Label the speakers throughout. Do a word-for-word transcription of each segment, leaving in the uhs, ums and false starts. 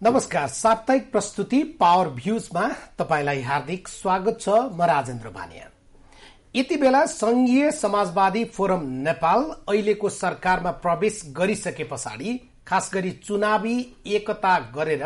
Speaker 1: नमस्कार, साप्ताहिक प्रस्तुति पावर भ्यूजमा तपाईलाई हार्दिक स्वागत छ। म राजेन्द्र बानिया। यति बेला संघीय समाजवादी फोरम नेपाल अहिलेको सरकारमा प्रवेश गरिसके पछाडि खास गरी चुनावी एकता गरेर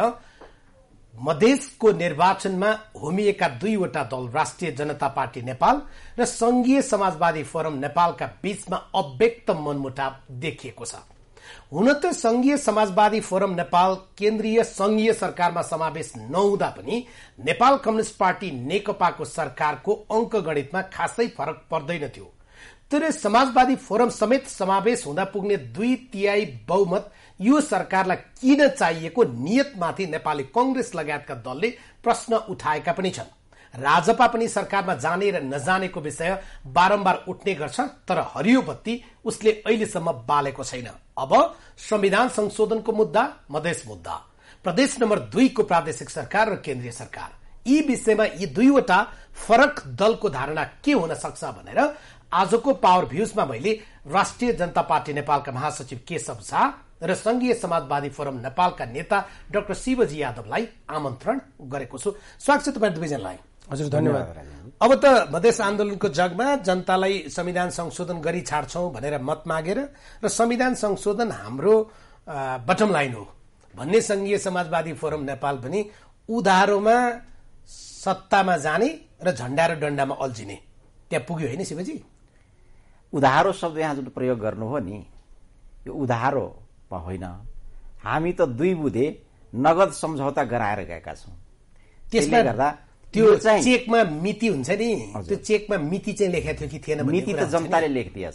Speaker 1: मधेसको निर्वाचनमा होमिएका दुईवटा दल राष्ट्रिय जनता पार्टी नेपाल र संघीय समाजवादी फोरम नेपालका बीचमा अव्यक्त मनमुटाव देखिएको छ। हुन त संघीय समाजवादी फोरम नेपाल केन्द्रीय संघीय सरकारमा समावेश नहुँदा पनि नेपाल कम्युनिस्ट पार्टी नेकपाको सरकारको अंकगणितमा खासै फरक पर्दैन थियो। तर समाजवादी फोरम समेत समावेश हुँदा पुग्ने दुई तिहाई बहुमत यो सरकारलाई किन चाहिएको नियतमाथि नेपाली कंग्रेस लगायतका दलले प्रश्न उठाएका पनि छन्। राजपा पनि सरकारमा जाने र नजानेको विषय बारम्बार उठ्ने गर्छ, तर हरियो बत्ती उसले अहिलेसम्म बालेको छैन। अब संविधान संशोधनको मुद्दा, मधेस मुद्दा, प्रदेश नम्बर दुई को प्रादेशिक सरकार र केन्द्रीय सरकार, यी विषयमा यी दुईवटा फरक दलको धारणा के हुन सक्छ भनेर आजको पावर भ्यूजमा मैले राष्ट्रिय जनता पार्टी नेपालका महासचिव केशव झा र संघीय समाजवादी फोरम नेपालका नेता डाक्टर शिवजी यादवलाई आमन्त्रण गरेको छु। स्वागत छ तपाईँ दुवैजनालाई। हजुर, धन्यवाद। अब त मधेस आन्दोलनको जगमा जनतालाई संविधान संशोधन गरी छाड्छौं भनेर मत मागेर र संविधान संशोधन हाम्रो बटम लाइन हो भन्ने संघीय समाजवादी फोरम नेपाल पनि उधारोमा सत्तामा जाने र झण्डा र डण्डामा अल्झिने त्यहाँ पुग्यो होइन शिवजी?
Speaker 2: उधारो शब्द यहाँ जुन प्रयोग गर्नु हो नि, यो उधारो होइन। हामी त दुई बुधे नगद सम्झौता गराएर गएका छौं।
Speaker 1: त्यसले गर्दा त्यो चेकमा मिति हुन्छ नि, त्यो चेकमा मिति चाहिँ लेखेको थियो कि थिएन?
Speaker 2: मिति त जनताले लेखिदिएछ।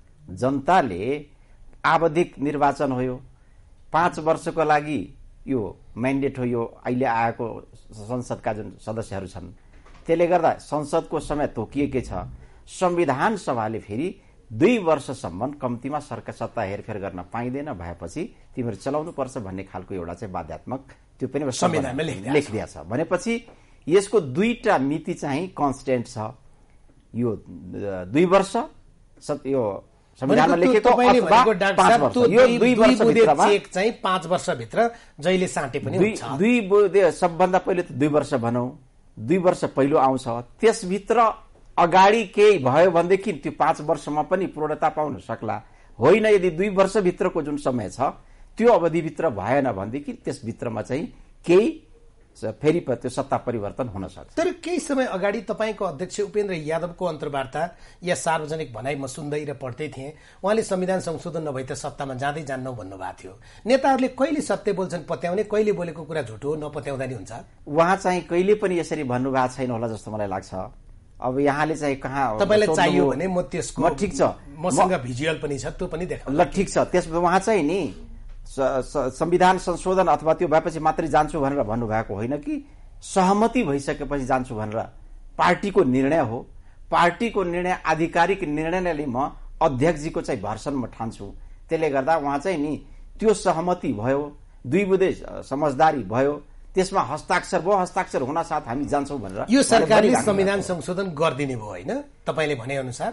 Speaker 2: जनताले आवधिक निर्वाचन हो, यो पाँच वर्षको लागि यो म्यान्डेट हो, यो अहिले आएको संसदका जुन सदस्यहरू छन्। त्यसले गर्दा संसदको समय तोकिएकै छ। संविधान सभाले फेरि दुई वर्षसम्म कम्तीमा सरकार सत्ता हेरफेर गर्न पाइँदैन, भएपछि तिमीहरू चलाउनु पर्छ भन्ने खालको एउटा चाहिँ बाध्यात्मक त्यो पनि संविधानमा लेखिदिएको छ। भनेपछि यसको दुईटा मिति चाहिँ कन्स्टेन्ट छ। यो दुई वर्ष यो संविधानमा लेखेको अथवा पाँच वर्ष, यो दुई वर्षभित्रमा
Speaker 1: चेक चाहिँ पाँच वर्षभित्र जहिले साटे पनि हुन्छ।
Speaker 2: दुई सबभन्दा पहिले त दुई वर्ष भनौं, दुई वर्ष पहिलो आउँछ, त्यसभित्र अगाडि केही भयो भनेदेखि त्यो पाँच वर्षमा पनि पूर्णता पाउन सक्ला। होइन, यदि दुई वर्षभित्रको जुन समय छ त्यो अवधिभित्र भएन भनेदेखि त्यसभित्रमा चाहिँ केही फेरि त्यो सत्ता परिवर्तन हुन सक्छ।
Speaker 1: तर केही समय अगाडि तपाईँको अध्यक्ष उपेन्द्र यादवको अन्तर्वार्ता या सार्वजनिक भनाई म सुन्दै र पढ्दै थिएँ। उहाँले संविधान संशोधन नभए त सत्तामा जाँदै जान्नौ भन्नुभएको थियो। नेताहरूले कहिले सत्य बोल्छन् पत्याउने, कहिले बोलेको कुरा झुटो नपत्याउँदा नि हुन्छ।
Speaker 2: उहाँ चाहिँ कहिले पनि यसरी भन्नुभएको छैन होला जस्तो मलाई लाग्छ। अब यहाँले चाहिँ कहाँ
Speaker 1: तपाईलाई चाहियो भने म त्यसको
Speaker 2: म ठिक छ,
Speaker 1: मसँग भिजुअल पनि छ, त्यो पनि देखाउँ।
Speaker 2: ल ठिक छ। त्यसमा उहाँ चाहिँ नि संविधान संशोधन अथवा त्यो भएपछि मात्रै जान्छु भनेर भन्नुभएको होइन कि सहमति भइसकेपछि जान्छु भनेर। पार्टीको निर्णय हो, पार्टीको निर्णय आधिकारिक निर्णयले म अध्यक्षजीको चाहिँ भर्सन म ठान्छु। त्यसले गर्दा उहाँ चाहिँ नि त्यो सहमति भयो, दुई बुधे समझदारी भयो, त्यसमा हस्ताक्षर भयो, हस्ताक्षर हुन साथ हामी जान्छौँ भनेर
Speaker 1: यो सरकारले संविधान संशोधन गरिदिने भयो होइन तपाईले भने अनुसार?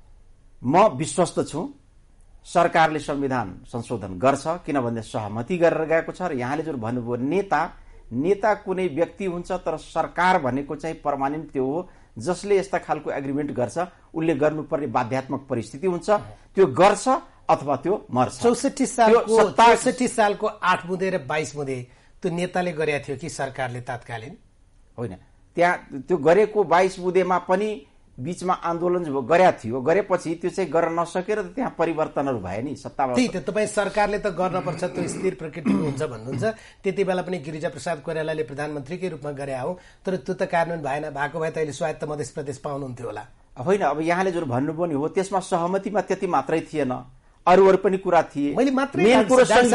Speaker 2: म विश्वस्त छु सरकारले संविधान संशोधन गर्छ, किनभने सहमति गरेर गएको छ। र यहाँले जुन भन्नुभयो नेता, नेता कुनै व्यक्ति हुन्छ, तर सरकार भनेको चाहिँ पर्मानेन्ट त्यो हो जसले यस्ता खालको एग्रिमेन्ट गर्छ, उसले गर्नुपर्ने बाध्यात्मक परिस्थिति हुन्छ। त्यो गर्छ अथवा त्यो मर्छ।
Speaker 1: चौसठी सालको चौसठी सालको आठ बुधे र बाइस बुधे त्यो नेताले गरेको थियो कि सरकारले तत्कालीन?
Speaker 2: होइन, त्यहाँ त्यो गरेको बाइस बुधेमा पनि बीचमा आन्दोलन गरेका थियो, गरेपछि त्यो चाहिँ गर्न नसकेर त्यहाँ परिवर्तनहरू भए नि सत्तामा।
Speaker 1: त्यही त तपाईँ सरकारले त गर्न पर्छ, त्यो स्थिर प्रकृतिको हुन्छ भन्नुहुन्छ। त्यति बेला पनि गिरिजा प्रसाद कोइरालाले प्रधानमन्त्रीकै रूपमा गरे हो, तर त्यो त कार्यान्वयन भएन। भएको भए त अहिले स्वायत्त मधेस प्रदेश पाउनुहुन्थ्यो होला।
Speaker 2: होइन, अब यहाँले जुन भन्नुभयो नि हो, त्यसमा सहमतिमा त्यति मात्रै थिएन, अरूहरू पनि कुरा थिए।
Speaker 1: मैले मात्रै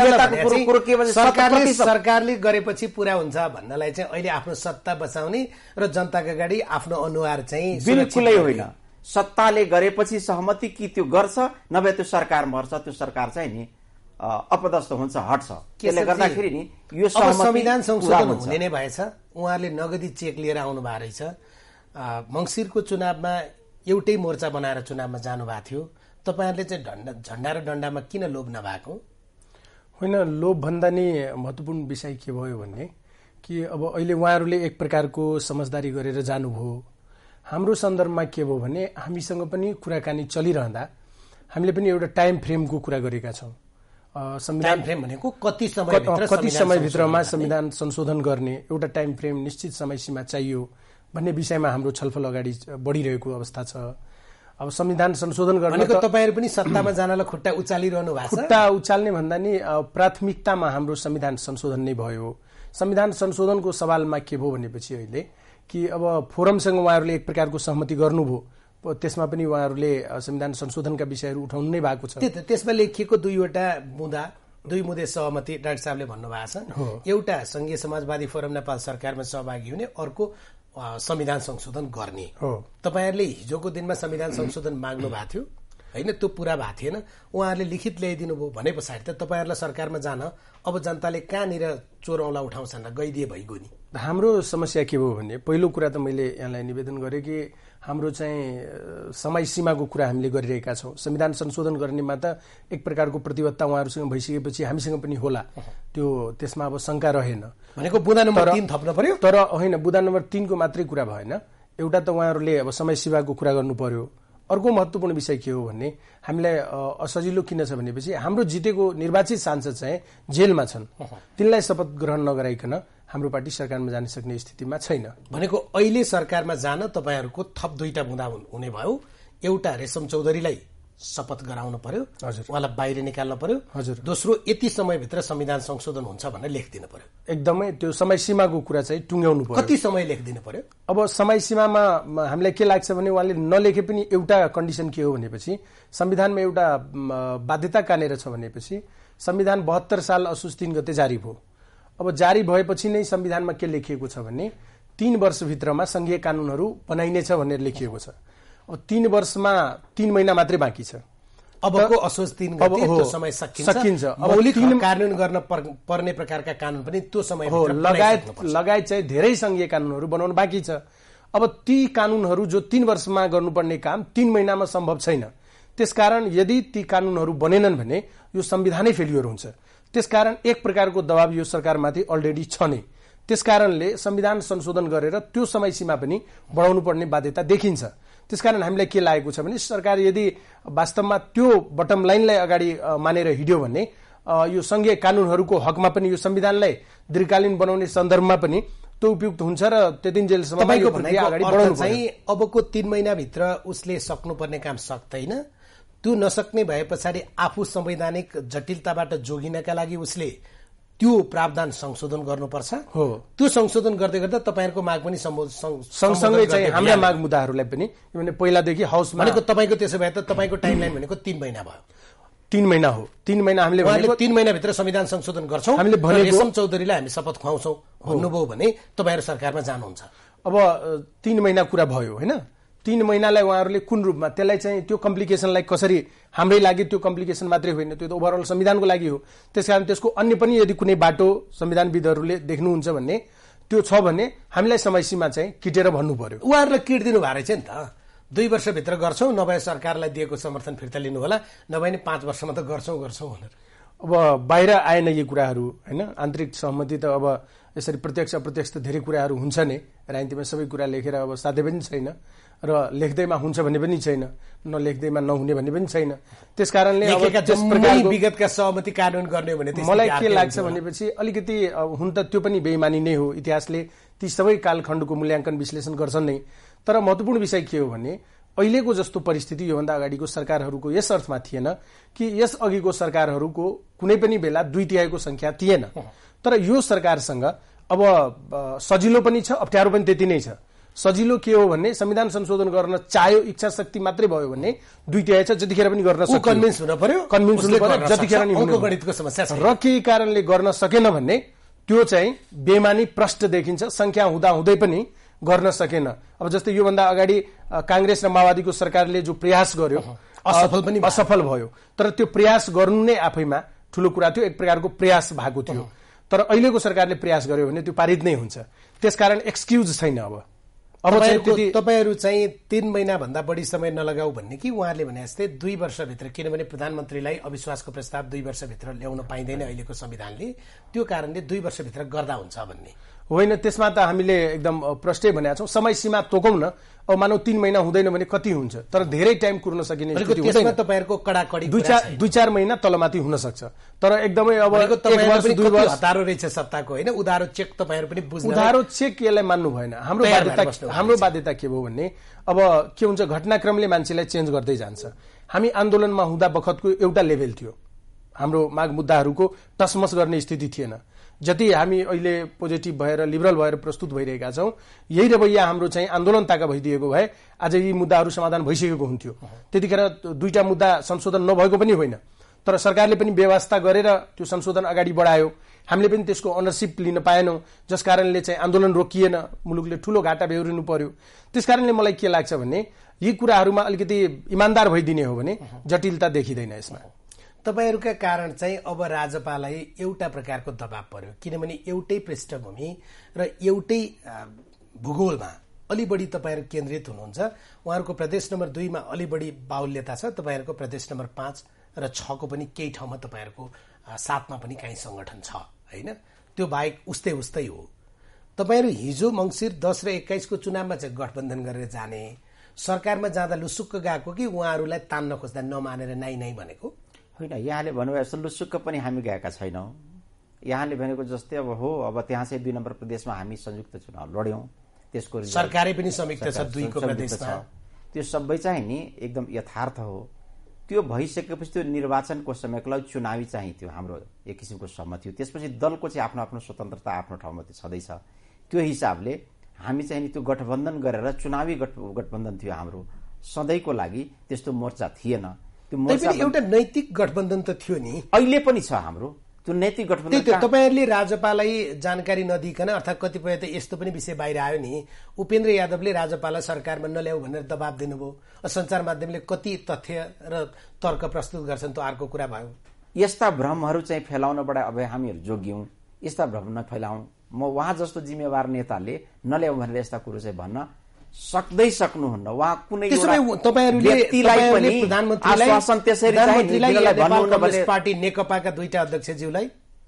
Speaker 1: सरकारले सरकारले गरेपछि पुरा हुन्छ भन्नलाई चाहिँ अहिले आफ्नो सत्ता बचाउने र जनताको अगाडि आफ्नो अनुहार चाहिँ
Speaker 2: बिल्कुलै होइन। सत्ताले गरेपछि सहमति कि त्यो गर्छ, नभए त्यो सरकार मर्छ, त्यो सरकार चाहिँ नि अपदस्थ हुन्छ, हट्छ। त्यसले गर्दाखेरि नि यो
Speaker 1: संविधान संशोधन हुने नै भएछ। उहाँहरूले नगदी चेक लिएर आउनु भएको रहेछ। मंसिरको चुनावमा एउटै मोर्चा बनाएर चुनावमा जानु भएको थियो। तपाईहरुले चाहिँ झण्डा र डण्डामा किन लोभ नभएको?
Speaker 3: होइन, लोभभन्दा नि महत्त्वपूर्ण विषय के भयो भने कि अब अहिले उहाँहरूले एक प्रकारको समझदारी गरेर जानुभयो। हाम्रो सन्दर्भमा के भयो भने हामीसँग पनि कुराकानी चलिरहँदा हामीले पनि एउटा टाइम फ्रेमको कुरा गरेका छौँ।
Speaker 1: संविधान फ्रेम भनेको कति समय
Speaker 3: कति समयभित्रमा संविधान संशोधन गर्ने एउटा टाइम फ्रेम निश्चित समय सीमा चाहियो भन्ने विषयमा हाम्रो छलफल अगाडि बढिरहेको अवस्था छ। अब संविधान संशोधन गर्ने
Speaker 1: तपाईहरु पनि सत्तामा जानलाई खुट्टा उचालिरहनु भएको छ।
Speaker 3: खुट्टा उचाल्ने भन्दा नि प्राथमिकतामा हाम्रो संविधान संशोधन नै भयो। संविधान संशोधनको सवालमा के भयो भनेपछि अहिले कि अब फोरमसँग उहाँहरूले एक प्रकारको सहमति गर्नुभयो, त्यसमा पनि उहाँहरूले संविधान संशोधनका विषयहरू उठाउनु नै भएको छ।
Speaker 1: त्यसमा लेखिएको दुईवटा मुद्दा दुई मुद्दे सहमति डाक्टर साहबले भन्नुभएको छ। एउटा संघीय समाजवादी फोरम नेपाल सरकारमा सहभागी हुने, अर्को संविधान संशोधन गर्ने हो। तपाईहरुले हिजोको दिनमा संविधान संशोधन माग्नु भएको थियो हैन, त्यो पूरा भएको थिएन, उहाँहरूले लिखित ल्याइदिनु भयो भने पछाडि त तपाईहरुलाई सरकारमा जान अब जनताले कहाँनिर चोरौला उठाउँछन्, गइदिए भइगयो नि।
Speaker 3: हाम्रो समस्या के भयो भने पहिलो कुरा त मैले यहाँलाई निवेदन गरेँ कि हाम्रो चाहिँ समय सीमाको कुरा हामीले गरिरहेका छौँ। संविधान संशोधन गर्नेमा त एक प्रकारको प्रतिबद्धता उहाँहरूसँग भइसकेपछि हामीसँग पनि होला, त्यो त्यसमा अब शंका रहेन।
Speaker 1: भनेको बुँदा नम्बर तीन थप्न पर्यो।
Speaker 3: तर होइन, बुँदा नम्बर तीनको मात्रै कुरा भएन। एउटा त उहाँहरूले अब समय सीमाको कुरा गर्नु पर्यो। अर्को महत्त्वपूर्ण विषय के हो भने हामीलाई असजिलो किन छ भनेपछि हाम्रो जितेको निर्वाचित सांसद चाहिँ जेलमा छन्, तिनलाई शपथ ग्रहण नगराइकन हाम्रो पार्टी सरकारमा जान सक्ने स्थितिमा छैन।
Speaker 1: भनेको अहिले सरकारमा जान तपाईहरुको थप दुईटा बुँदा हुने भयो। एउटा रेशम चौधरीलाई शपथ गराउनु पर्यो, उहाँलाई बाहिर निकाल्न पर्यो।
Speaker 3: हजुर।
Speaker 1: दोस्रो यति समयभित्र संविधान संशोधन हुन्छ भनेर लेखिदिनु पर्यो।
Speaker 3: एकदमै त्यो समय सीमाको कुरा चाहिँ टुङ्ग्याउनु पर्यो।
Speaker 1: कति समय लेखिदिनु पर्यो?
Speaker 3: अब समय सीमामा हामीलाई के लाग्छ भने उहाँले नलेखे पनि एउटा कन्डिसन के हो भनेपछि संविधानमा एउटा बाध्यता कहाँनिर छ भनेपछि संविधान बहत्तर साल असोज तीन गते जारी भयो। अब जारी भएपछि नै संविधानमा के लेखिएको छ भने तीन वर्षभित्रमा संघीय कानूनहरू बनाइनेछ भनेर लेखिएको छ। अब तीन वर्षमा तीन महिना मात्रै बाँकी छ।
Speaker 1: अबको असोज तीन गते त्यो समय सकिन्छ।
Speaker 3: सकिन्छ।
Speaker 1: मौलिक कार्यान्वयन गर्न पर्ने प्रकारका कानून पनि त्यो समय
Speaker 3: हो, लगायत लगायत चाहिँ धेरै संघीय कानूनहरू बनाउन बाँकी छ। अब ती कानूनहरू जो तीन वर्षमा गर्नुपर्ने काम तीन महिनामा सम्भव छैन। त्यसकारण यदि ती कानूनहरू बनेनन् भने यो संविधानै फेलियर हुन्छ। त्यसकारण एक प्रकारको दबाव यो सरकारमाथि अलरेडी छ नै। त्यसकारणले संविधान संशोधन गरेर त्यो समय सीमा पनि बढाउनु पर्ने बाध्यता देखिन्छ। त्यसकारण हामीलाई के लागेको छ भने सरकार यदि वास्तवमा त्यो बटम लाइनलाई अगाडि मानेर हिड्यो भने यो संघीय कानूनहरूको हकमा पनि यो संविधानलाई दीर्घकालीन बनाउने सन्दर्भमा पनि त्यो उपयुक्त हुन्छ र त्यतिन्जेलसम्म
Speaker 1: अगाडि बढाउनु चाहिँ अबको तीन महिनाभित्र उसले सक्नुपर्ने काम सक्दैन। त्यो नसक्ने भए पछाडि आफू संवैधानिक जटिलताबाट जोगिनका लागि उसले त्यो प्रावधान संशोधन गर्नुपर्छ।
Speaker 3: हो, त्यो
Speaker 1: संशोधन गर्दै गर्दा तपाईहरुको माग पनि
Speaker 3: सँगसँगै चाहिँ हाम्रा माग मुद्दाहरूलाई पनि किनभने पहिलादेखि हाउसमा
Speaker 1: भनेको तपाईको त्यसो भए त तपाईको टाइमलाइन भनेको तीन महिना भयो।
Speaker 3: तीन महिना हो। तीन महिना हामीले
Speaker 1: भनेको तीन महिनाभित्र संविधान संशोधन गर्छौं।
Speaker 3: हामीले भनेको
Speaker 1: रेशम चौधरीलाई हामी शपथ खुवाउँछौं भन्नुभयो भने तपाईहरु सरकारमा जानुहुन्छ।
Speaker 3: अब तीन महिना कुरा भयो हैन। तीन महिनालाई उहाँहरूले कुन रूपमा त्यसलाई चाहिँ त्यो कम्प्लिकेसनलाई कसरी हाम्रै लागि त्यो कम्प्लिकेसन मात्रै होइन, त्यो त ओभरअल संविधानको लागि हो। त्यसकारण त्यसको अन्य पनि यदि कुनै बाटो संविधानविदहरूले देख्नुहुन्छ भने त्यो छ भने हामीलाई समय सीमा चाहिँ किटेर भन्नु पर्यो।
Speaker 1: उहाँहरूले किट दिनु भएको रहेछ नि त। दुई वर्षभित्र गर्छौं, नभए सरकारलाई दिएको समर्थन फिर्ता लिनु होला, नभए नि पाँच वर्षमा त गर्छौं गर्छौं भनेर।
Speaker 3: अब बाहिर आएन यी कुराहरू हैन। आन्तरिक सहमति त अब यसरी प्रत्यक्ष अप्रत्यक्ष त धेरै कुराहरू हुन्छ नै। राजनीतिमा सबै कुरा लेखेर अब साध्य पनि छैन र लेख्दैमा हुन्छ भन्ने पनि छैन, नलेख्दैमा नहुने भन्ने पनि छैन। त्यसकारणले अब
Speaker 1: त्यस प्रकारको विगतका सहमति कार्यान्वयन गर्ने भने
Speaker 3: मलाई के लाग्छ भनेपछि अलिकति हुन त त्यो पनि बेइमानी नै हो। इतिहासले ती सबै कालखण्डको मूल्याङ्कन विश्लेषण गर्छन् नै। तर महत्त्वपूर्ण विषय के हो भने अहिलेको जस्तो परिस्थिति योभन्दा अगाडिको सरकारहरूको यस अर्थमा थिएन कि यस अघिको सरकारहरूको कुनै पनि बेला दुई तिहाईको संख्या थिएन। तर यो सरकारसँग अब सजिलो पनि छ, अप्ठ्यारो पनि त्यति नै छ। सजिलो के हो भने संविधान संशोधन गर्न चाह्यो, इच्छा शक्ति मात्रै भयो भने दुई तिहाई छ, जतिखेर पनि गर्न सक्छ।
Speaker 1: कन्भिन्स हुन पर्यो,
Speaker 3: कन्भिन्स हुनु पर्यो, जतिखेर नि हुनु।
Speaker 1: गणितको समस्या छ।
Speaker 3: र केही कारणले गर्न सकेन भने त्यो चाहिँ बेमानी प्रष्ट देखिन्छ। संख्या हुँदा हुँदै पनि गर्न सकेन। अब जस्तै योभन्दा अगाडि कांग्रेस र माओवादीको सरकारले जो प्रयास गर्यो
Speaker 1: असफल पनि
Speaker 3: असफल भयो। तर त्यो प्रयास गर्नु नै आफैमा ठूलो कुरा थियो, एक प्रकारको प्रयास भएको थियो। तर अहिलेको सरकारले प्रयास गर्यो भने त्यो पारित नै हुन्छ। त्यसकारण एक्सक्युज छैन। अब अब
Speaker 1: तपाईहरू चाहिँ तीन महिना भन्दा बढी समय नलगाऊ भन्ने कि उहाँहरूले भने जस्तै दुई वर्षभित्र, किनभने प्रधानमन्त्रीलाई अविश्वासको प्रस्ताव दुई वर्षभित्र ल्याउन पाइँदैन अहिलेको संविधानले, त्यो कारणले दुई वर्षभित्र गर्दा हुन्छ भन्ने
Speaker 3: होइन। त्यसमा त हामीले एकदम प्रष्टै भनेका छौँ, समय सीमा तोकौँ न। अब मानव तीन महिना हुँदैन भने कति हुन्छ, तर धेरै टाइम कुर्न सकिने स्थिति हुँदैन।
Speaker 1: तपाईहरुको कडाकडी
Speaker 3: दुई चार दुई चार महिना तलमाथि हुन सक्छ, तर एकदमै अब
Speaker 1: एक वर्ष दुई वर्ष हतारो रहेछ सत्ताको, होइन? उधारो चेक तपाईहरु पनि बुझ्नु,
Speaker 3: उधारो चेक यसलाई मान्नु भएन। हाम्रो बाध्यता हाम्रो बाध्यता के भयो भने अब के हुन्छ, घटनाक्रमले मान्छेलाई चेन्ज गर्दै जान्छ। हामी आन्दोलनमा हुँदा बखतको एउटा लेभल थियो, हाम्रो माग मुद्दाहरूको टसमस गर्ने स्थिति थिएन। जति हामी अहिले पोजिटिभ भएर लिबरल भएर प्रस्तुत भइरहेका छौँ, यही रवैया हाम्रो चाहिँ आन्दोलन ताका भइदिएको भए आज यी मुद्दाहरू समाधान भइसकेको हुन्थ्यो। त्यतिखेर दुईटा मुद्दा संशोधन नभएको पनि होइन, तर सरकारले पनि व्यवस्था गरेर त्यो संशोधन अगाडि बढायो। हामीले पनि त्यसको अनरसिप लिन पाएनौँ, जस कारणले चाहिँ आन्दोलन रोकिएन, मुलुकले ठूलो घाटा बेहोरिनु पर्यो। त्यस कारणले मलाई के लाग्छ भने यी कुराहरूमा अलिकति इमान्दार भइदिने हो भने जटिलता देखिँदैन यसमा।
Speaker 1: तपाईहरूका कारण चाहिँ अब राजपालाई एउटा प्रकारको दबाव पर्यो, किनभने एउटै पृष्ठभूमि र एउटै भूगोलमा अलि बढी तपाईहरू केन्द्रित हुनुहुन्छ। उहाँहरूको प्रदेश नम्बर दुईमा अलि बढी बाहुल्यता छ, तपाईहरूको प्रदेश नम्बर पाँच र छको पनि केही ठाउँमा तपाईहरूको सातमा पनि काहीँ संगठन छ, होइन? त्यो बाहेक उस्तै उस्तै हो। तपाईहरू हिजो मङ्सिर दस र एक्काइसको चुनावमा चाहिँ गठबन्धन गरेर जाने, सरकारमा जाँदा लुसुक्क गएको कि उहाँहरूलाई तान्न खोज्दा नमानेर नाइ नाइ भनेको?
Speaker 2: होइन, यहाँले भन्नुभयो जस्तो लुसुक्क पनि हामी गएका छैनौँ। यहाँले भनेको जस्तै अब हो, अब त्यहाँ चाहिँ दुई नम्बर प्रदेशमा हामी संयुक्त चुनाव लड्यौँ, त्यसको
Speaker 1: सरकारै पनि संयुक्त छ दुईको प्रदेशमा।
Speaker 2: त्यो सबै चाहिँ नि एकदम यथार्थ हो। त्यो भइसकेपछि त्यो निर्वाचनको समयको लागि चुनावी चाहिँ त्यो हाम्रो एक किसिमको सहमति हो। त्यसपछि दलको चाहिँ आफ्नो आफ्नो स्वतन्त्रता आफ्नो ठाउँमा त्यो छँदैछ। त्यो हिसाबले हामी चाहिँ नि त्यो गठबन्धन गरेर चुनावी गठबन्धन थियो हाम्रो, सधैँको लागि त्यस्तो मोर्चा थिएन।
Speaker 1: एउटा नैतिक गठबन्धन त थियो नि,
Speaker 2: अहिले पनि छ हाम्रो त्यो नैतिक गठबन्धन।
Speaker 1: तपाईहरूले राजपालाई जानकारी नदिकन, अर्थात् कतिपय त यस्तो पनि विषय बाहिर आयो नि, उपेन्द्र यादवले राजपालाई सरकारमा नल्याऊ भनेर दबाब दिनुभयो। सञ्चार माध्यमले कति तथ्य र तर्क प्रस्तुत गर्छन्, त्यो अर्को कुरा भयो।
Speaker 2: यस्ता भ्रमहरू चाहिँ फैलाउनबाट अब हामीहरू जोग्यौँ, यस्ता भ्रम नफैलाउँ। म उहाँ जस्तो जिम्मेवार नेताले नल्याऊ भनेर यस्ता कुरो चाहिँ भन्न सक्दै सक्नुहुन्न। उहाँ कुनै
Speaker 1: पार्टी नेकपाका दुईटा अध्यक्षज्यूलाई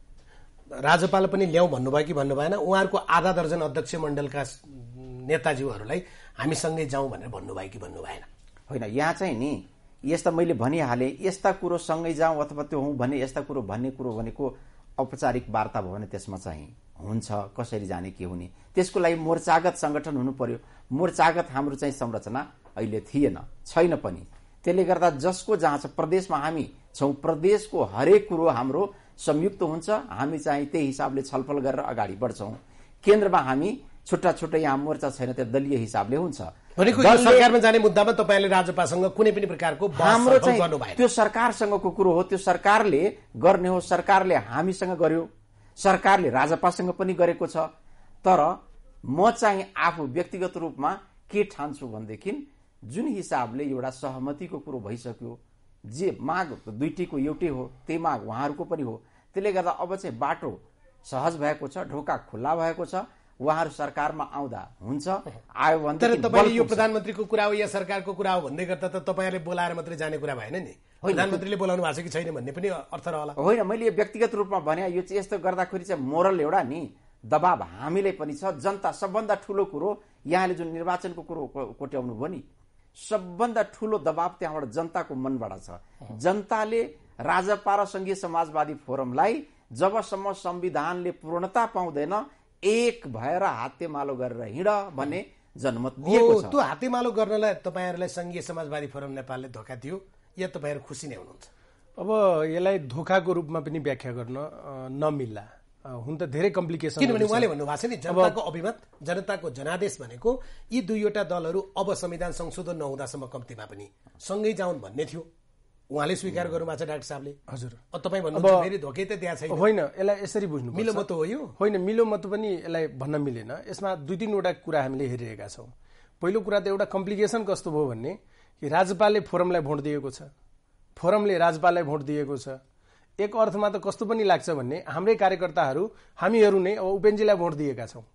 Speaker 1: राजपाल पनि ल्याउँ भन्नुभयो कि भन्नु भएन? उहाँहरूको आधा दर्जन अध्यक्ष मण्डलका नेताज्यूहरूलाई हामीसँगै जाउँ भनेर भन्नुभयो कि भन्नु भएन?
Speaker 2: होइन, यहाँ चाहिँ नि यस्ता मैले भनिहालेँ, यस्ता कुरो सँगै जाउँ अथवा त्यो हुँ भने यस्ता कुरो भन्ने कुरो भनेको औपचारिक वार्ता भयो भने त्यसमा चाहिँ हुन्छ कसरी जाने के हुने, त्यसको लागि मोर्चागत संगठन हुनु पर्यो। मोर्चागत हाम्रो चाहिँ संरचना अहिले थिएन, छैन पनि। त्यसले गर्दा जसको जहाँ छ प्रदेशमा हामी छौँ, प्रदेशको हरेक कुरो हाम्रो संयुक्त हुन्छ, हामी चाहिँ त्यही हिसाबले छलफल गरेर अगाडि बढ्छौँ। केन्द्रमा हामी छुट्टा छुट्टै यहाँ मोर्चा छैन, त्यो दलीय हिसाबले हुन्छ।
Speaker 1: भनेको सरकारमा जाने मुद्दामा तपाईँले राजपासँग कुनै पनि प्रकारको
Speaker 2: हाम्रो चाहिँ त्यो सरकारसँगको कुरो हो, त्यो सरकारले गर्ने हो, सरकारले हामीसँग गर्यो, सरकारले राजपासँग पनि गरेको छ। तर म चाहिँ आफू व्यक्तिगत रूपमा के ठान्छु भनेदेखि जुन हिसाबले एउटा सहमतिको कुरो भइसक्यो, जे माग दुईटीको एउटै हो, त्यही माग उहाँहरूको पनि हो। त्यसले गर्दा अब चाहिँ बाटो सहज भएको छ, ढोका खुल्ला भएको छ। उहाँहरू सरकारमा आउँदा हुन्छ, आयो भने
Speaker 1: तर तपाईँले यो प्रधानमन्त्रीको कुरा हो या सरकारको कुरा हो भन्दै गर्दा त तपाईँहरूले बोलाएर मात्रै जाने कुरा भएन नि। प्रधानमन्त्रीले बोलाउनु भएको छ कि छैन भन्ने पनि अर्थ रहला।
Speaker 2: होइन, मैले व्यक्तिगत रूपमा भने यो चाहिँ यस्तो गर्दाखेरि चाहिँ मोरल एउटा नि दबाब हामीले पनि छ। जनता सबभन्दा ठुलो कुरो, यहाँले जुन निर्वाचनको कुरो कोट्याउनु भयो नि, सबभन्दा ठुलो दबाब त्यहाँबाट जनताको मनबाट छ। जनताले राजपा र संघीय समाजवादी फोरमलाई जबसम्म संविधानले पूर्णता पाउँदैन एक भएर हातेमालो गरेर हिँड भन्ने जनमत दिएको छ।
Speaker 1: त्यो हातेमालो गर्नलाई तपाईँहरूलाई संघीय समाजवादी फोरम नेपालले धोका दियो या तपाईँहरू खुसी नै हुनुहुन्छ?
Speaker 3: अब यसलाई धोकाको रूपमा पनि व्याख्या गर्न नमिल्ला, हुन त धेरै कम्प्लिकेसन।
Speaker 1: किनभने उहाँले भन्नुभएको छ नि, जनताको अभिमत, जनताको जनादेश भनेको यी दुईवटा दलहरू अब संविधान संशोधन नहुँदासम्म कम्तीमा पनि सँगै जाउन् भन्ने थियो। उहाँले स्वीकार गर्नुभएको छ डाक्टर साहबले।
Speaker 3: हजुर,
Speaker 1: तपाईँ भन्नुहुन्छ फेरि धोकै त दिएको छैन।
Speaker 3: होइन, यसलाई यसरी बुझ्नु
Speaker 1: मिलो मत हो यो?
Speaker 3: होइन, मिलो मत पनि यसलाई भन्न मिलेन। यसमा दुई तीनवटा कुरा हामीले हेरिरहेका छौँ। पहिलो कुरा त एउटा कम्प्लिकेसन कस्तो भयो भन्ने कि राजपालले फोरमलाई भोट दिएको छ, फोरमले राजपाललाई भोट दिएको छ। एक अर्थमा त कस्तो पनि लाग्छ भन्ने हाम्रै कार्यकर्ताहरू हामीहरू नै अब उपेन्द्रजीलाई भोट दिएका छौँ,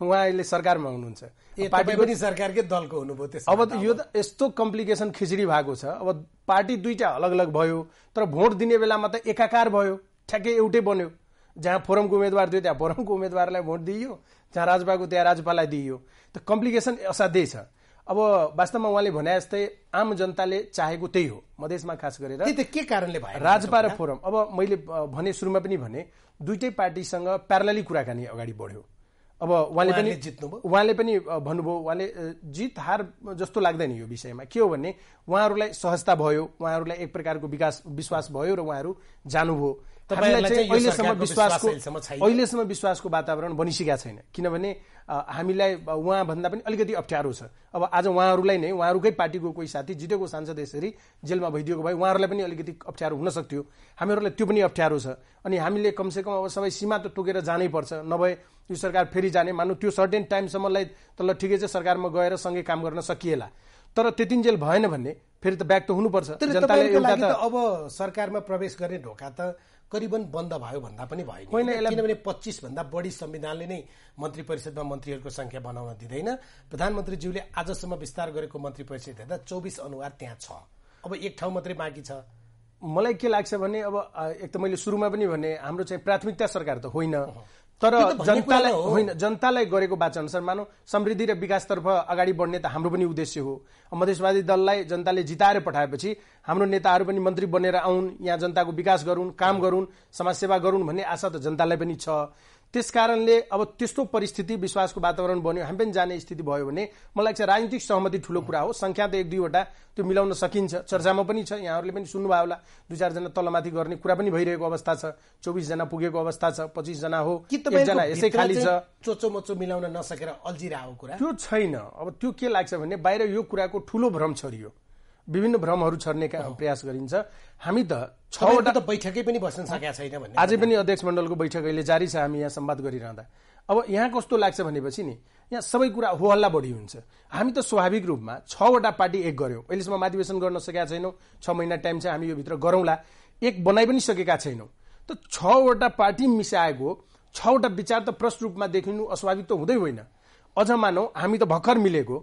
Speaker 3: उहाँ अहिले सरकारमा हुनुहुन्छ,
Speaker 1: पार्टी पनि सरकारकै दलको हुनुभयो। त्यस
Speaker 3: अब यो त यस्तो कम्प्लिकेसन खिचडी भएको छ। अब पार्टी दुईटा अलग अलग भयो, तर भोट दिने बेलामा त एकाकार भयो, ठ्याक्कै एउटै बन्यो। जहाँ फोरमको उम्मेद्वार थियो त्यहाँ फोरमको उम्मेद्वारलाई भोट दिइयो, जहाँ राजपाको त्यहाँ राजपालाई दिइयो। त कम्प्लिकेसन असाध्यै छ। अब वास्तवमा उहाँले भने जस्तै आम जनताले चाहेको त्यही हो, मधेसमा खास गरेर।
Speaker 1: के कारणले भयो
Speaker 3: राजपा र फोरम? अब मैले भने सुरुमा पनि भने दुईटै पार्टीसँग प्यारलली कुराकानी अगाडि बढ्यो। अब उहाँले पनि
Speaker 1: जित्नुभयो,
Speaker 3: उहाँले पनि भन्नुभयो, उहाँले जित हार जस्तो लाग्दैन यो विषयमा। के हो भने उहाँहरूलाई सहजता भयो, उहाँहरूलाई एक प्रकारको विकास विश्वास भयो र उहाँहरू जानुभयो। अहिलेसम्म विश्वासको अहिलेसम्म विश्वासको वातावरण बनिसकेका छैन, किनभने हामीलाई उहाँभन्दा पनि अलिकति अप्ठ्यारो छ। अब आज उहाँहरूलाई नै उहाँहरूकै पार्टीको कोही साथी जितेको सांसद यसरी जेलमा भइदिएको भए उहाँहरूलाई पनि अलिकति अप्ठ्यारो हुन सक्थ्यो, हामीहरूलाई त्यो पनि अप्ठ्यारो छ। अनि हामीले कमसेकम अब सबै सीमा त तोकेर जानै पर्छ, नभए यो सरकार फेरि जाने मान्नु त्यो सर्टेन टाइमसम्मलाई त ल ठिकै छ सरकारमा गएर सँगै काम गर्न सकिएला, तर त्यतिन्जेल भएन भन्ने फेरि त ब्याक त हुनुपर्छ।
Speaker 1: जनताले एउटा त अब सरकारमा प्रवेश गर्ने ढोका त करिबन बन्द भयो भन्दा पनि भयो, किनभने पच्चीस भन्दा बढी संविधानले नै मन्त्री परिषदमा मन्त्रीहरूको संख्या बनाउन दिँदैन। प्रधानमन्त्रीज्यूले आजसम्म विस्तार गरेको मन्त्री परिषद हेर्दा चौबिस अनुहार त्यहाँ छ, अब एक ठाउँ मात्रै बाँकी छ।
Speaker 3: मलाई के लाग्छ भने अब एक त मैले सुरुमा पनि भने हाम्रो चाहिँ प्राथमिकता सरकार त होइन, तर जनतालाई होइन, जनतालाई गरेको वाचा अनुसार मानौ समृद्धि र विकासतर्फ अगाडि बढ्ने त हाम्रो पनि उद्देश्य हो। मधेसवादी दललाई जनताले जिताएर पठाएपछि हाम्रो नेताहरू पनि मन्त्री बनेर आउन्, यहाँ जनताको विकास गरून्, काम गरून्, समाजसेवा गरून् भन्ने आशा त जनतालाई पनि छ। त्यसकारणले अब त्यस्तो परिस्थिति विश्वासको वातावरण बन्यो, हामी पनि जाने स्थिति भयो भने मलाई लाग्छ राजनीतिक सहमति ठूलो कुरा हो। संख्या त एक दुईवटा त्यो मिलाउन सकिन्छ, चर्चामा पनि छ, यहाँहरूले पनि सुन्नुभयो होला, दुई चारजना तलमाथि गर्ने कुरा पनि भइरहेको अवस्था छ, चौबिस जना पुगेको अवस्था छ, पच्चिस जना हो, एकजना यसै खाली छ।
Speaker 1: चोचो मोचो मिलाउन नसकेर अल्झिरहेको कुरा
Speaker 3: त्यो छैन। अब त्यो के लाग्छ भने बाहिर यो कुराको ठूलो भ्रम छरियो, विभिन्न भ्रमहरू छर्ने प्रयास गरिन्छ। हामी त
Speaker 1: छवटा त बैठकै पनि बस्न सकेका छैन भन्ने,
Speaker 3: अझै पनि अध्यक्ष मण्डलको बैठक अहिले जारी छ, हामी यहाँ संवाद गरिरहँदा। अब यहाँ कस्तो लाग्छ भनेपछि नि यहाँ सबै कुरा हो हल्ला बढी हुन्छ। हामी त स्वाभाविक रूपमा छवटा पार्टी एक गर्यौं, अहिलेसम्म महाधिवेशन गर्न सकेका छैनौं, छ महिना टाइम छ, हामी यो भित्र गरौंला, एक बनाइ पनि सकेका छैनौं। त छवटा पार्टी मिसाएको छवटा विचार त प्रष्ट रूपमा देखिनु अस्वाभाविक त हुँदै होइन। अझ मानौ हामी त भर्खर मिलेको,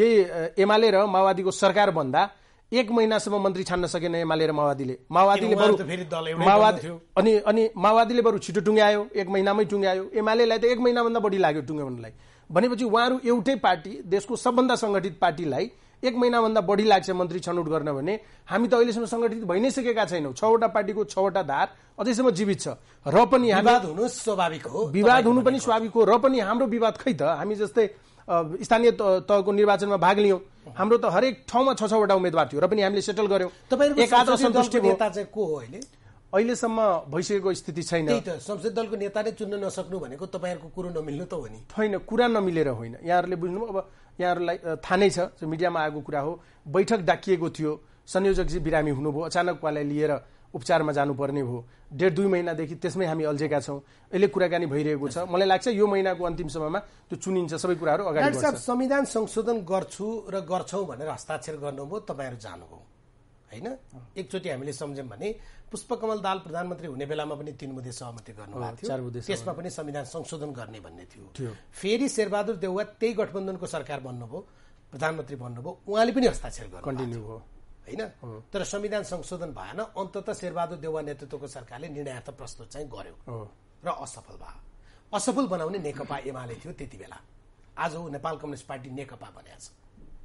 Speaker 3: यही एमाले र माओवादीको सरकार भन्दा एक महिनासम्म मन्त्री छान्न सकेन एमाले र माओवादीले। माओवादीले बरु माओवादी अनि अनि माओवादीले बरु छिटो टुङ्ग्यायो, एक महिनामै टुङ्ग्यायो, एमालेलाई त एक महिनाभन्दा बढी लाग्यो टुङ्ग्याउनलाई। भनेपछि उहाँहरू एउटै पार्टी, देशको सबभन्दा संगठित पार्टीलाई एक महिनाभन्दा बढी लाग्छ मन्त्री छनौट गर्न भने हामी त अहिलेसम्म संगठित भइ नै सकेका छैनौं। छवटा पार्टीको छवटा धार अझैसम्म जीवित छ र पनि
Speaker 1: विवाद हुनु स्वाभाविक हो,
Speaker 3: विवाद हुनु पनि स्वाभाविक हो, र पनि हाम्रो विवाद खै त हामी जस्तै स्थानीय तहको निर्वाचनमा भाग लियौं, हाम्रो त हरेक ठाउँमा छ छवटा उम्मेद्वार थियो र पनि हामीले सेटल गर्यौं।
Speaker 1: एक आधा सन्तुष्टि नेता चाहिँ को हो अहिले?
Speaker 3: अहिलेसम्म भइसकेको स्थिति छैन।
Speaker 1: त्यही त संसदीय दलको नेताले चुन्न नसक्नु भनेको तपाईहरुको कुरो नमिल्नु त हो नि?
Speaker 3: छैन, कुरा नमिलेर होइन, यहाँहरूले बुझ्नु। अब यहाँहरूलाई थाहा नै छ, मिडियामा आएको कुरा हो, बैठक डाकिएको थियो, संयोजकजी बिरामी हुनुभयो, अचानक उहाँलाई लिएर उपचारमा जानुपर्ने भयो, डेढ दुई महिनादेखि त्यसमै हामी अल्झेका छौं। अहिले कुराकानी भइरहेको छ, मलाई लाग्छ यो महिनाको अन्तिम समयमा त्यो चुनिन्छ, सबै कुराहरू अगाडि बढ्छ।
Speaker 1: संविधान संशोधन गर्छु र गर्छौं भनेर हस्ताक्षर गर्नुभयो, तपाईहरु जानुभयो हैन? एकचोटि हामीले सम्झ्यौं भने पुष्पकमल दाहाल प्रधानमन्त्री हुने बेलामा पनि तीन मुद्दे सहमति गर्नुभएको थियो, त्यसमा पनि संविधान संशोधन गर्ने भन्ने थियो। फेरि शेरबहादुर देउवा त्यही गठबन्धनको सरकार बन्नुभयो, प्रधानमन्त्री बन्नुभयो, उहाँले पनि हस्ताक्षर गर्नुभयो हैन? तर संविधान संशोधन भएन। अन्ततः शेरबहादुर देउवा नेतृत्वको सरकारले निर्णयार्थ प्रस्तुत चाहिँ गर्यो र असफल भयो। असफल बनाउने नेकपा एमाले थियो त्यति बेला, आज हो नेपाल कम्युनिस्ट पार्टी नेकपा बनेको छ।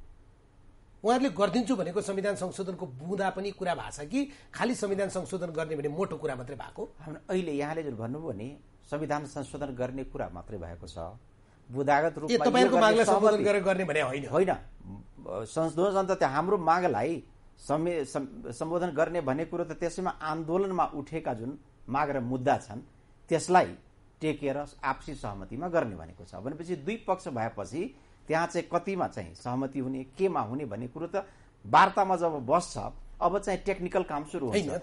Speaker 1: उहाँहरूले गरिदिन्छु भनेको संविधान संशोधनको बुँदा पनि कुरा भएको छ कि खालि संविधान संशोधन गर्ने भने मोटो कुरा मात्रै भएको?
Speaker 2: अहिले यहाँले जुन भन्नुभयो नि संविधान संशोधन गर्ने कुरा मात्रै भएको छ, बुँदागत रूपमा
Speaker 1: तपाईहरुको मागलाई सम्बोधन गरेर गर्ने भने होइन।
Speaker 2: होइन, संशोधन त हाम्रो मागलाई सम्बोधन गर्ने भन्ने कुरो त त्यसैमा आन्दोलनमा उठेका जुन माग र मुद्दा छन् त्यसलाई टेकेर आपसी सहमतिमा गर्ने भनेको छ। भनेपछि दुई पक्ष भएपछि त्यहाँ चाहिँ कतिमा चाहिँ सहमति हुने, केमा हुने भन्ने कुरो त वार्तामा जब बस्छ, अब चाहिँ टेक्निकल काम सुरु हुन्छ।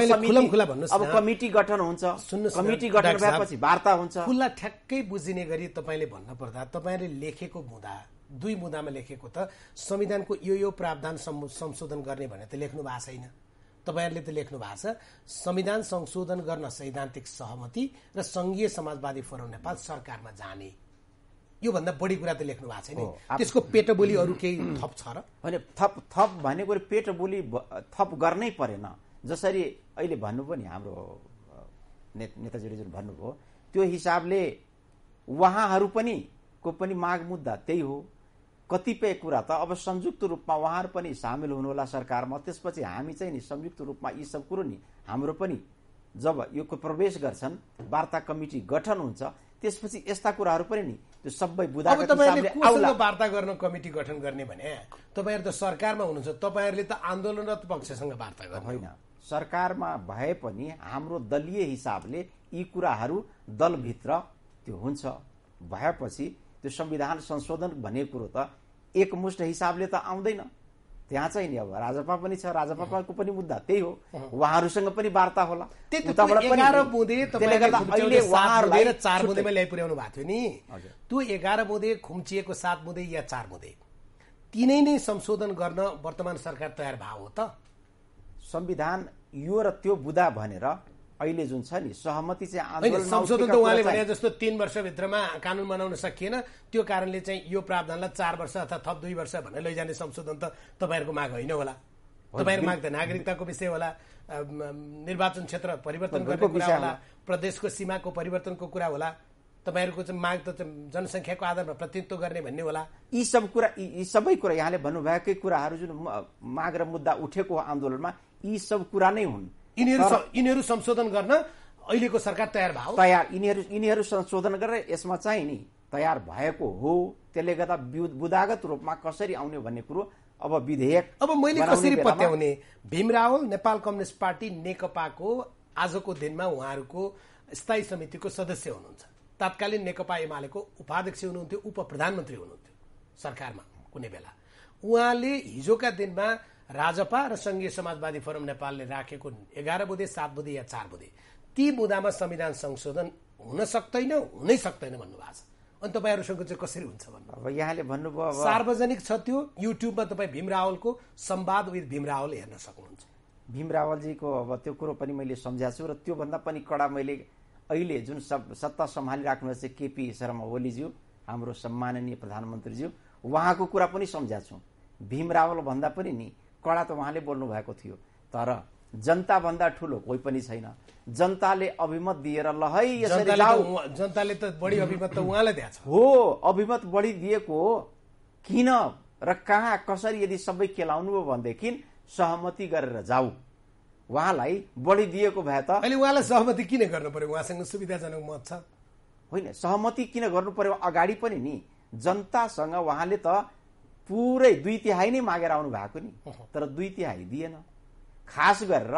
Speaker 2: अब कमिटी गठन हुन्छ, कमिटी गठन भएपछि वार्ता हुन्छ।
Speaker 1: खुल्ला ठ्याक्कै बुझिने गरी तपाईले भन्न पर्दा तपाईले लेखेको बुँदा, दुई बुँदामा लेखेको त संविधानको यो यो प्रावधान संशोधन गर्ने भने त लेख्नु भएको छैन। तपाईहरुले त लेख्नु भएको छ संविधान संशोधन गर्न सैद्धान्तिक सहमति र संघीय समाजवादी फोरम नेपाल सरकारमा जाने योभन्दा बढी कुरा त लेख्नु भएको छैन। त्यसको पेट बोली अरू केही थप छ र?
Speaker 2: होइन, थप थप भनेको पेट बोली थप गर्नै परेन। जसरी अहिले भन्नु पनि हाम्रो नेताजीले जुन भन्नुभयो त्यो हिसाबले उहाँहरू पनि को पनि माग मुद्दा त्यही हो। कतिपय कुरा त अब संयुक्त रूपमा उहाँहरू पनि सामेल हुनुहोला सरकारमा, त्यसपछि हामी चाहिँ नि संयुक्त रूपमा यी सब कुरो नि हाम्रो पनि जब यो प्रवेश गर्छन् वार्ता कमिटी गठन हुन्छ त्यसपछि यस्ता कुराहरू पनि नि त्यो सबै बुदागत हिसाबले आउला।
Speaker 1: वार्ता गर्न कमिटी गठन गर्ने भने तपाईहरु त सरकारमा हुनुहुन्छ, तपाईहरुले त आन्दोलनरत पक्षसँग वार्ता गर्नु
Speaker 2: होइन। सरकारमा भए पनि हाम्रो दलीय हिसाबले यी कुराहरू दलभित्र त्यो हुन्छ भएपछि त्यो संविधान संशोधन भन्ने कुरो त एकमुष्ट हिसाबले त आउँदैन। त्यहाँ चाहिँ नि अब राजपा पनि छ, राजपाको पनि मुद्दा त्यही हो, उहाँहरूसँग पनि वार्ता होला।
Speaker 1: एघार बुँदे तपाईँले चार बुँदेमा ल्याइ पुर्याउनु भएको थियो नि, त्यो एघार बुँदे खुम्चिएको सात बुँदे या चार बुँदे तिनै नै संशोधन गर्न वर्तमान सरकार तयार भएको हो त?
Speaker 2: संविधान यो र त्यो बुदा भनेर अहिले जुन छ नि सहमति चाहिँ आन्दोलन
Speaker 1: संशोधन त उहाँले भने जस्तो तीन वर्षभित्रमा कानून बनाउन सकिएन, त्यो कारणले चाहिँ यो प्रावधानलाई चार वर्ष अथवा थप दुई वर्ष भनेर लैजाने संशोधन त तपाईँहरूको माग होइन होला। तपाईँहरूको माग त नागरिकताको विषय होला, निर्वाचन क्षेत्र परिवर्तन गर्ने कुरा होला, प्रदेशको सीमाको परिवर्तनको कुरा होला, तपाईँहरूको चाहिँ माग त जनसङ्ख्याको आधारमा प्रतिनिधित्व गर्ने भन्ने होला।
Speaker 2: यी सब कुरा यी सबै कुरा यहाँले भन्नुभएकै कुराहरू जुन माग र मुद्दा उठेको आन्दोलनमा यी सब कुरा नै हुन्।
Speaker 1: यिनीहरू यिनीहरू संशोधन गर्न अहिलेको सरकार तयार भयो
Speaker 2: तयार यिनीहरू यिनीहरू संशोधन गरेर यसमा चाहिँ नि तयार भएको हो। त्यसले गर्दा बुदागत रूपमा कसरी आउने भन्ने कुरो अब विधेयक
Speaker 1: अब मैले कसरी पत्याउने? भीम रावल नेपाल कम्युनिस्ट पार्टी नेकपाको आजको दिनमा उहाँहरूको स्थायी समितिको सदस्य हुनुहुन्छ, तत्कालीन नेकपा एमालेको उपाध्यक्ष हुनुहुन्थ्यो, उप प्रधानमन्त्री हुनुहुन्थ्यो सरकारमा कुनै बेला। उहाँले हिजोका दिनमा राजपा र संघीय समाजवादी फोरम नेपालले राखेको एघार बुँदे सात बुँदे या चार बुँदे ती बुँदामा संविधान संशोधन हुन सक्दैन, हुनै सक्दैन भन्नुभएको छ। अनि तपाईँहरूसँग चाहिँ कसरी हुन्छ भन्नु?
Speaker 2: अब यहाँले भन्नुभयो
Speaker 1: सार्वजनिक छ त्यो, युट्युबमा तपाईँ भीम रावलको संवाद विथ भीम रावल हेर्न सक्नुहुन्छ।
Speaker 2: भीम रावलजीको अब त्यो कुरो पनि मैले सम्झाएको छु र त्योभन्दा पनि कडा मैले अहिले जुन सब सत्ता सम्हालिराख्नु भएको छ केपी शर्मा ओलीज्यू, हाम्रो सम्माननीय प्रधानमन्त्रीज्यू, उहाँको कुरा पनि सम्झाएको छु। भीम रावल भन्दा पनि नि कडा त उहाँले बोल्नु भएको थियो, तर जनता भन्दा ठुलो कोही पनि छैन। जनताले अभिमत दिएर ल है यसरी जाऊ,
Speaker 1: जनताले त बढी अभिमत त उहाँलाई दिएको छ
Speaker 2: हो, अभिमत बढी दिएको हो। किन र कहाँ कसरी यदि सबै खेलाउनु हो भनेदेखि सहमति गरेर जाऊ, उहाँलाई बढी दिएको भए त
Speaker 1: अहिले उहाँलाई सहमति किन गर्नु पर्यो? उहाँसँग सुविधाजनक मत छ।
Speaker 2: होइन, सहमति किन गर्नु पर्यो? अगाडि पनि नि जनतासँग उहाँले त पुरै दुई तिहाई नै मागेर आउनु भएको नि, तर दुई तिहाई दिएन। खास गरेर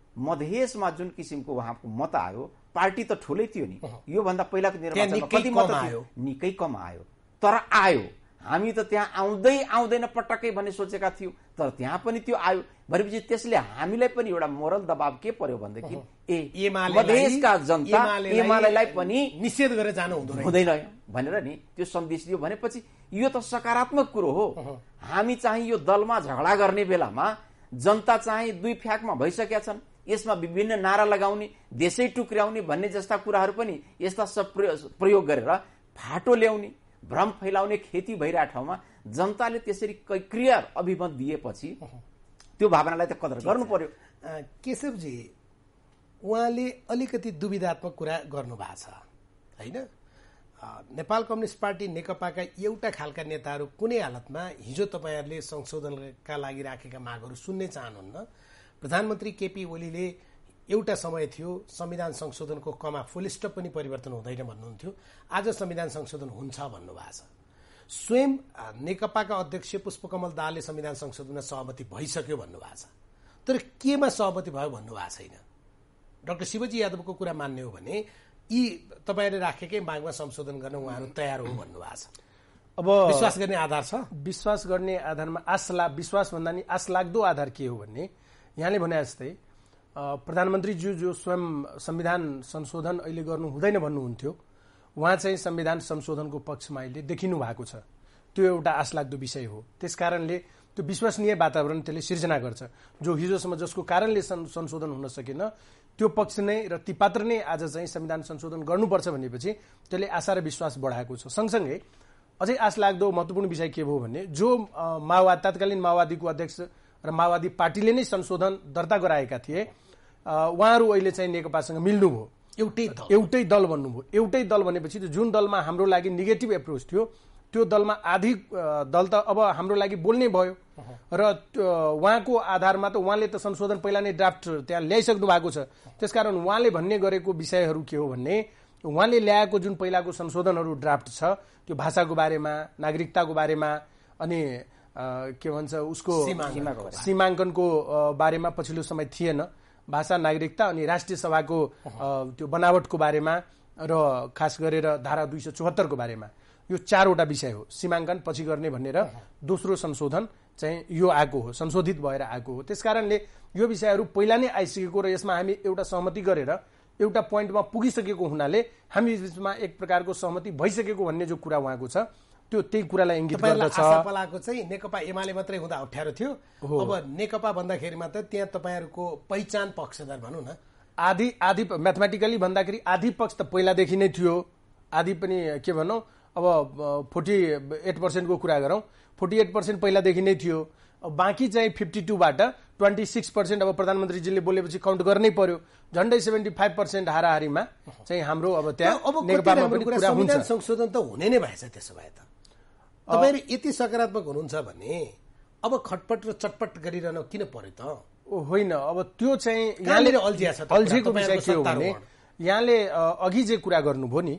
Speaker 2: मधेसमा जुन किसिमको उहाँको मत आयो, पार्टी त ठुलै थियो नि, योभन्दा पहिलाको निर्वाचनमा कति मत आयो? निकै कम आयो, तर आयो। हामी त त्यहाँ आउँदै आउँदैन पटक्कै भन्ने सोचेका थियौँ, तर त्यहाँ पनि त्यो आयो भनेपछि त्यसले हामीलाई पनि एउटा मोरल दबाव के पर्यो भनेदेखि ए मधेसका जनता एमालेलाई पनि
Speaker 1: निषेध गरेर जानु
Speaker 2: हुँदैन भनेर नि त्यो सन्देश दियो। भनेपछि यो त सकारात्मक कुरो हो। हामी चाहिँ यो दलमा झगडा गर्ने बेलामा जनता चाहिँ दुई फ्याकमा भइसकेका छन्, यसमा विभिन्न नारा लगाउने, देशै टुक्र्याउने भन्ने जस्ता कुराहरू पनि यस्ता सब प्रयोग गरेर फाटो ल्याउने, भ्रम फैलाउने खेती भइरहेको ठाउँमा जनताले त्यसरी क्लियर अभिमत दिएपछि त्यो भावनालाई त कदर गर्नु पर्यो।
Speaker 1: केशवजी, उहाँले अलिकति दुविधात्मक कुरा गर्नु भएको छ होइन? नेपाल कम्युनिस्ट पार्टी नेकपाका एउटा खालका नेताहरू कुनै हालतमा हिजो तपाईँहरूले संशोधनका लागि राखेका मागहरू सुन्नै चाहनुहुन्न। प्रधानमन्त्री केपी ओलीले एउटा समय थियो संविधान संशोधनको कमा फुल स्टप पनि परिवर्तन हुँदैन भन्नुहुन्थ्यो, आज संविधान संशोधन हुन्छ भन्नुभएको छ। स्वयं नेकपाका अध्यक्ष पुष्पकमल दाहालले संविधान संशोधनमा सहमति भइसक्यो भन्नुभएको छ, तर केमा सहमति भयो भन्नुभएको छैन। डाक्टर शिवजी यादवको कुरा मान्ने हो भने यी तपाईँले राखेकै मागमा संशोधन गर्न उहाँहरू तयार हो भन्नुभएको छ।
Speaker 3: अब
Speaker 1: विश्वास गर्ने आधार छ?
Speaker 3: विश्वास गर्ने आधारमा आश ला विश्वास भन्दा नि आश लाग्दो आधार के हो भन्ने यहाँले भने जस्तै प्रधानमन्त्रीज्यू जो स्वयं संविधान संशोधन अहिले गर्नु हुँदैन भन्नुहुन्थ्यो, उहाँ चाहिँ संविधान संशोधनको पक्षमा अहिले देखिनु भएको छ। त्यो एउटा आशलाग्दो विषय हो। त्यसकारणले त्यो विश्वसनीय वातावरण त्यसले सिर्जना गर्छ, जो हिजोसम्म जसको कारणले संशोधन हुन सकेन त्यो पक्ष नै र ती पात्र नै आज चाहिँ संविधान संशोधन गर्नुपर्छ भनेपछि त्यसले आशा र विश्वास बढाएको छ। सँगसँगै अझै आश लाग्दो महत्त्वपूर्ण विषय के भयो भने जो माओवादी तत्कालीन माओवादीको अध्यक्ष र माओवादी पार्टीले नै संशोधन दर्ता गराएका थिए उहाँहरू अहिले चाहिँ नेकपासँग मिल्नुभयो,
Speaker 1: एउटै दल
Speaker 3: एउटै दल बन्नुभयो। एउटै दल भनेपछि जुन दलमा हाम्रो लागि नेगेटिभ एप्रोच थियो त्यो दलमा आधी दल त अब हाम्रो लागि बोल्ने भयो र उहाँको आधारमा त उहाँले त संशोधन पहिला नै ड्राफ्ट त्यहाँ ल्याइसक्नु भएको छ। त्यसकारण उहाँले भन्ने गरेको विषयहरू के हो भन्ने उहाँले ल्याएको जुन पहिलाको संशोधनहरू ड्राफ्ट छ त्यो भाषाको बारेमा, नागरिकताको बारेमा अनि के भन्छ उसको सीमाङ्कनको बारेमा पछिल्लो समय थिएन, भाषा, नागरिकता अनि राष्ट्रिय सभाको त्यो बनावटको बारेमा र खास गरेर धारा दुई सय चौहत्तरको बारेमा यो चारवटा विषय हो। सीमाङ्कन पछि गर्ने भनेर दोस्रो संशोधन चाहिँ यो आएको हो, संशोधित भएर आएको हो। त्यसकारणले यो विषयहरू पहिला नै आइसकेको र यसमा हामी एउटा सहमति गरेर एउटा पोइन्टमा पुगिसकेको हुनाले हामी बीचमा एक प्रकारको सहमति भइसकेको भन्ने जो कुरा उहाँको छ त्यो त्यही कुरालाई इङ्गित गर्दछ।
Speaker 1: आशा पलाएको चाहिँ नेकपा एमाले मात्रै हुँदा अप्ठ्यारो थियो, अब नेकपा भन्दाखेरिमा त त्यहाँ तपाईँहरूको पहिचान पक्षधर भनौँ न
Speaker 3: आधी आधी म्याथमेटिकली भन्दाखेरि आधी पक्ष त पहिलादेखि नै थियो, आधी पनि के भनौँ अब फोर्टी एट पर्सेन्टको कुरा गरौँ, फोर्टी एट पर्सेन्ट पहिलादेखि नै थियो। बाँकी चाहिँ फिफ्टी टूबाट ट्वेन्टी सिक्स पर्सेन्ट अब प्रधानमन्त्रीजीले बोलेपछि काउन्ट गर्नै पर्यो, झन्डै सेभेन्टी फाइभ पर्सेन्ट हाराहारीमा चाहिँ हाम्रो अब त्यहाँ नेकपामा पनि कुरा हुन्छ।
Speaker 1: संशोधन त हुने नै भएछ। त्यसो भए त तपाईँहरू यति सकारात्मक हुनुहुन्छ भने अब खटपट र चटपट गरिरहनु किन पर्यो त?
Speaker 3: होइन, अब त्यो चाहिँ
Speaker 1: यहाँले अल्झिया छ।
Speaker 3: अल्झेको विषय के हो भने यहाँले अघि जे कुरा गर्नुभयो नि,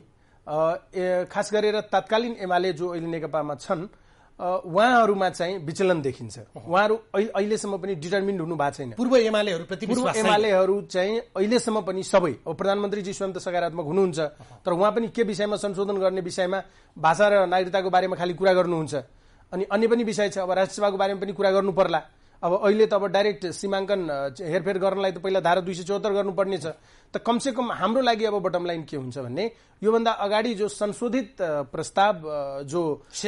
Speaker 3: खास गरेर तत्कालीन एमाले जो अहिले नेकपामा छन् उहाँहरूमा चाहिँ विचलन देखिन्छ। उहाँहरू अहिलेसम्म पनि डिटर्मिन्ड हुनु भएको छैन।
Speaker 1: पूर्व एमालेहरू प्रति
Speaker 3: पूर्व एमालेहरू चाहिँ अहिलेसम्म पनि सबै, अब प्रधानमन्त्रीजी स्वयं त सकारात्मक हुनुहुन्छ तर उहाँ पनि के विषयमा संशोधन गर्ने विषयमा भाषा र नागरिकताको बारेमा खालि कुरा गर्नुहुन्छ, अनि अन्य पनि विषय छ। अब राष्ट्रसभाको बारेमा पनि कुरा गर्नु पर्ला। अब अहिले त अब डाइरेक्ट सीमाङ्कन हेरफेर गर्नलाई त पहिला धारा दुई सय चौहत्तर गर्नुपर्ने छ। त कमसेकम हाम्रो लागि अब बटम लाइन के हुन्छ भन्ने योभन्दा अगाडि जो संशोधित प्रस्ताव जो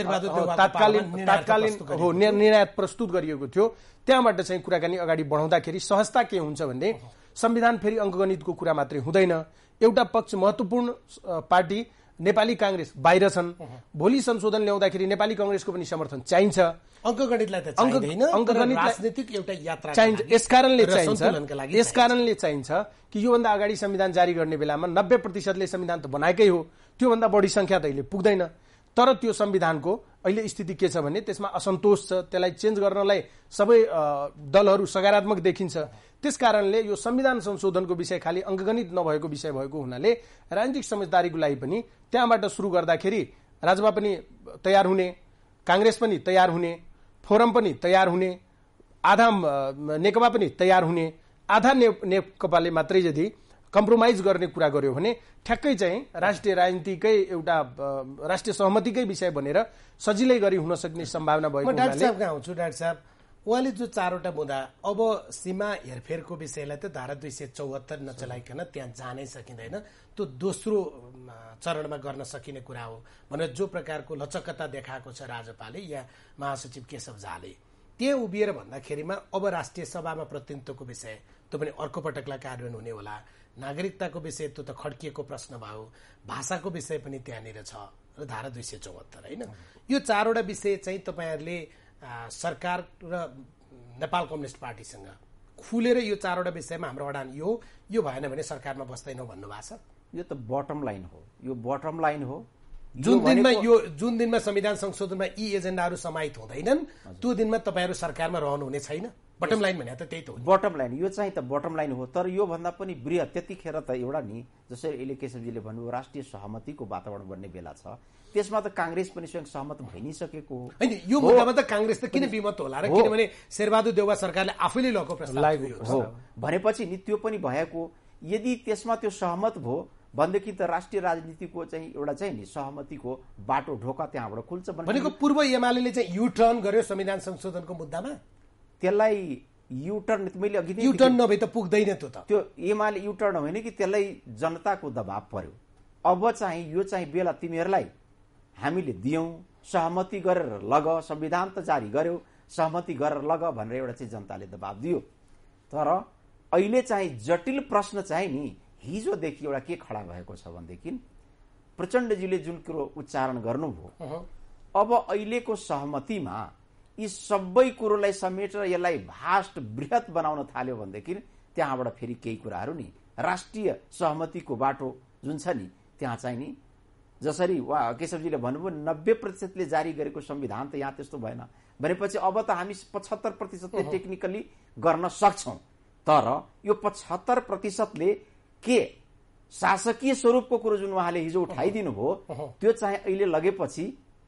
Speaker 3: तात्कालीन तात्कालीन हो निर्णय प्रस्तुत गरिएको थियो त्यहाँबाट चाहिँ कुराकानी अगाडि बढाउँदाखेरि सहजता के हुन्छ भन्ने संविधान फेरि अङ्कगणितको कुरा मात्रै हुँदैन। एउटा पक्ष महत्त्वपूर्ण पार्टी नेपाली कांग्रेस बाहिर छन्, भोलि संशोधन ल्याउँदाखेरि नेपाली कांग्रेसको पनि समर्थन चाहिन्छ।
Speaker 1: अङ्कगणितलाई त चाहिँदैन,
Speaker 3: अङ्कगणित
Speaker 1: राजनीतिक एउटा यात्रा
Speaker 3: चाहिन्छ। यसकारणले चाहिन्छ यसकारणले चाहिन्छ कि योभन्दा अगाडि संविधान जारी गर्ने बेलामा नब्बे प्रतिशतले संविधान त बनाएकै हो, त्योभन्दा बढी संख्या त अहिले पुग्दैन। तर त्यो संविधानको अहिले स्थिति के छ भने त्यसमा असन्तोष छ, त्यसलाई चेन्ज गर्नलाई सबै दलहरू सकारात्मक देखिन्छ। त्यसकारणले यो संविधान संशोधनको विषय खालि अङ्कगणित नभएको विषय भएको हुनाले राजनीतिक समझदारीको लागि पनि त्यहाँबाट सुरु गर्दाखेरि राजपा पनि तयार हुने, कांग्रेस पनि तयार हुने, फोरम पनि तयार हुने, आधा नेकपा पनि तयार हुने, आधा नेकपाले मात्रै यदि कम्प्रोमाइज गर्ने कुरा गर्यो भने ठ्याक्कै चाहिँ राष्ट्रिय राजनीतिकै एउटा राष्ट्रिय सहमतिकै विषय बनेर सजिलै गरी हुन सक्ने सम्भावना भएको हुनाले
Speaker 1: डाक्टर साहब आउँछु। डाक्टर साहब, उहाँले जो चारवटा मुद्दा, अब सीमा हेरफेरको विषयलाई त धारा दुई सय चौहत्तर नचलाइकन त्यहाँ जानै सकिँदैन, त्यो दोस्रो चरणमा गर्न सकिने कुरा हो भनेर जो प्रकारको लचकता देखाएको छ राजपाले या महासचिव केशव झाले, त्यो उभिएर भन्दाखेरिमा अब राष्ट्रिय सभामा प्रतिनिधित्वको विषय त्यो पनि अर्को पटकलाई कार्यान्वयन हुने होला, नागरिकताको विषय त्यो त खड्किएको प्रश्न भयो, भाषाको विषय पनि त्यहाँनिर छ र धारा दुई सय चौहत्तर होइन। यो चारवटा विषय चाहिँ तपाईँहरूले सरकार र नेपाल कम्युनिस्ट पार्टीसँग खुलेर यो चारवटा विषयमा हाम्रो अडान यो यो भएन भने सरकारमा बस्दैनौँ भन्नुभएको छ।
Speaker 2: यो त बटम लाइन हो, यो बटम लाइन हो।
Speaker 1: जुन दिनमा यो जुन दिनमा संविधान संशोधनमा यी एजेन्डाहरू समाहित हुँदैनन् त्यो दिनमा तपाईँहरू सरकारमा रहनुहुने छैन। बटम लाइन भने त त्यही त हो।
Speaker 2: बटम लाइन यो चाहिँ त बटम लाइन हो। तर यो भन्दा पनि बृहत त्यतिखेर त एउटा नि जसरी अहिले केशवजीले भन्नुभयो राष्ट्रिय सहमतिको वातावरण बन्ने बेला छ, त्यसमा त कांग्रेस पनि स्वयं सहमत भइ नै सकेको हो।
Speaker 1: हैन, यो मुद्दामा त कांग्रेस त किन विमत होला र, किनभने शेरबहादुर देउवा सरकारले आफैले लगेको प्रस्ताव
Speaker 2: हो भनेपछि नि त्यो पनि भएको। यदि त्यसमा त्यो सहमत भयो भनेदेखि त राष्ट्रिय राजनीतिको चाहिँ एउटा चाहिँ नि सहमतिको बाटो ढोका त्यहाँबाट खुल्छ
Speaker 1: भनेको पूर्व एमाले चाहिँ युटर्न गर्यो संविधान संशोधनको मुद्दामा।
Speaker 2: त्यसलाई युटर्न मैले अघि
Speaker 1: युटर्न नभए त पुग्दैन त्यो त।
Speaker 2: त्यो एमाले युटर्न होइन कि त्यसलाई जनताको दबाव पर्यो। अब चाहिँ यो चाहिँ बेला तिमीहरूलाई हामीले दियौं, सहमति गरेर लग, संविधान त जारी गर्यो, सहमति गरेर लग भनेर एउटा चाहिँ जनताले दबाब दियो। तर अहिले चाहिँ जटिल प्रश्न चाहिँ नि हिजोदेखि एउटा के खडा भएको छ भनेदेखि प्रचण्डजीले जुन कुरो उच्चारण गर्नुभयो, अब अहिलेको सहमतिमा यी सबै कुरोलाई समेटेर यसलाई भास्ट बृहत बनाउन थाल्यो भनेदेखि त्यहाँबाट फेरि केही कुराहरू नि राष्ट्रिय सहमतिको बाटो जुन छ नि त्यहाँ चाहिँ नि जसरी वा केशवजीले भन्नुभयो नब्बे प्रतिशतले जारी गरेको संविधान त यहाँ त्यस्तो भएन भनेपछि अब त हामी पचहत्तर प्रतिशतले टेक्निकली गर्न सक्छौं। तर यो पचहत्तर प्रतिशतले के शासकीय स्वरूपको कुरो जुन उहाँले हिजो उठाइदिनु भयो त्यो चाहिँ अहिले लगेपछि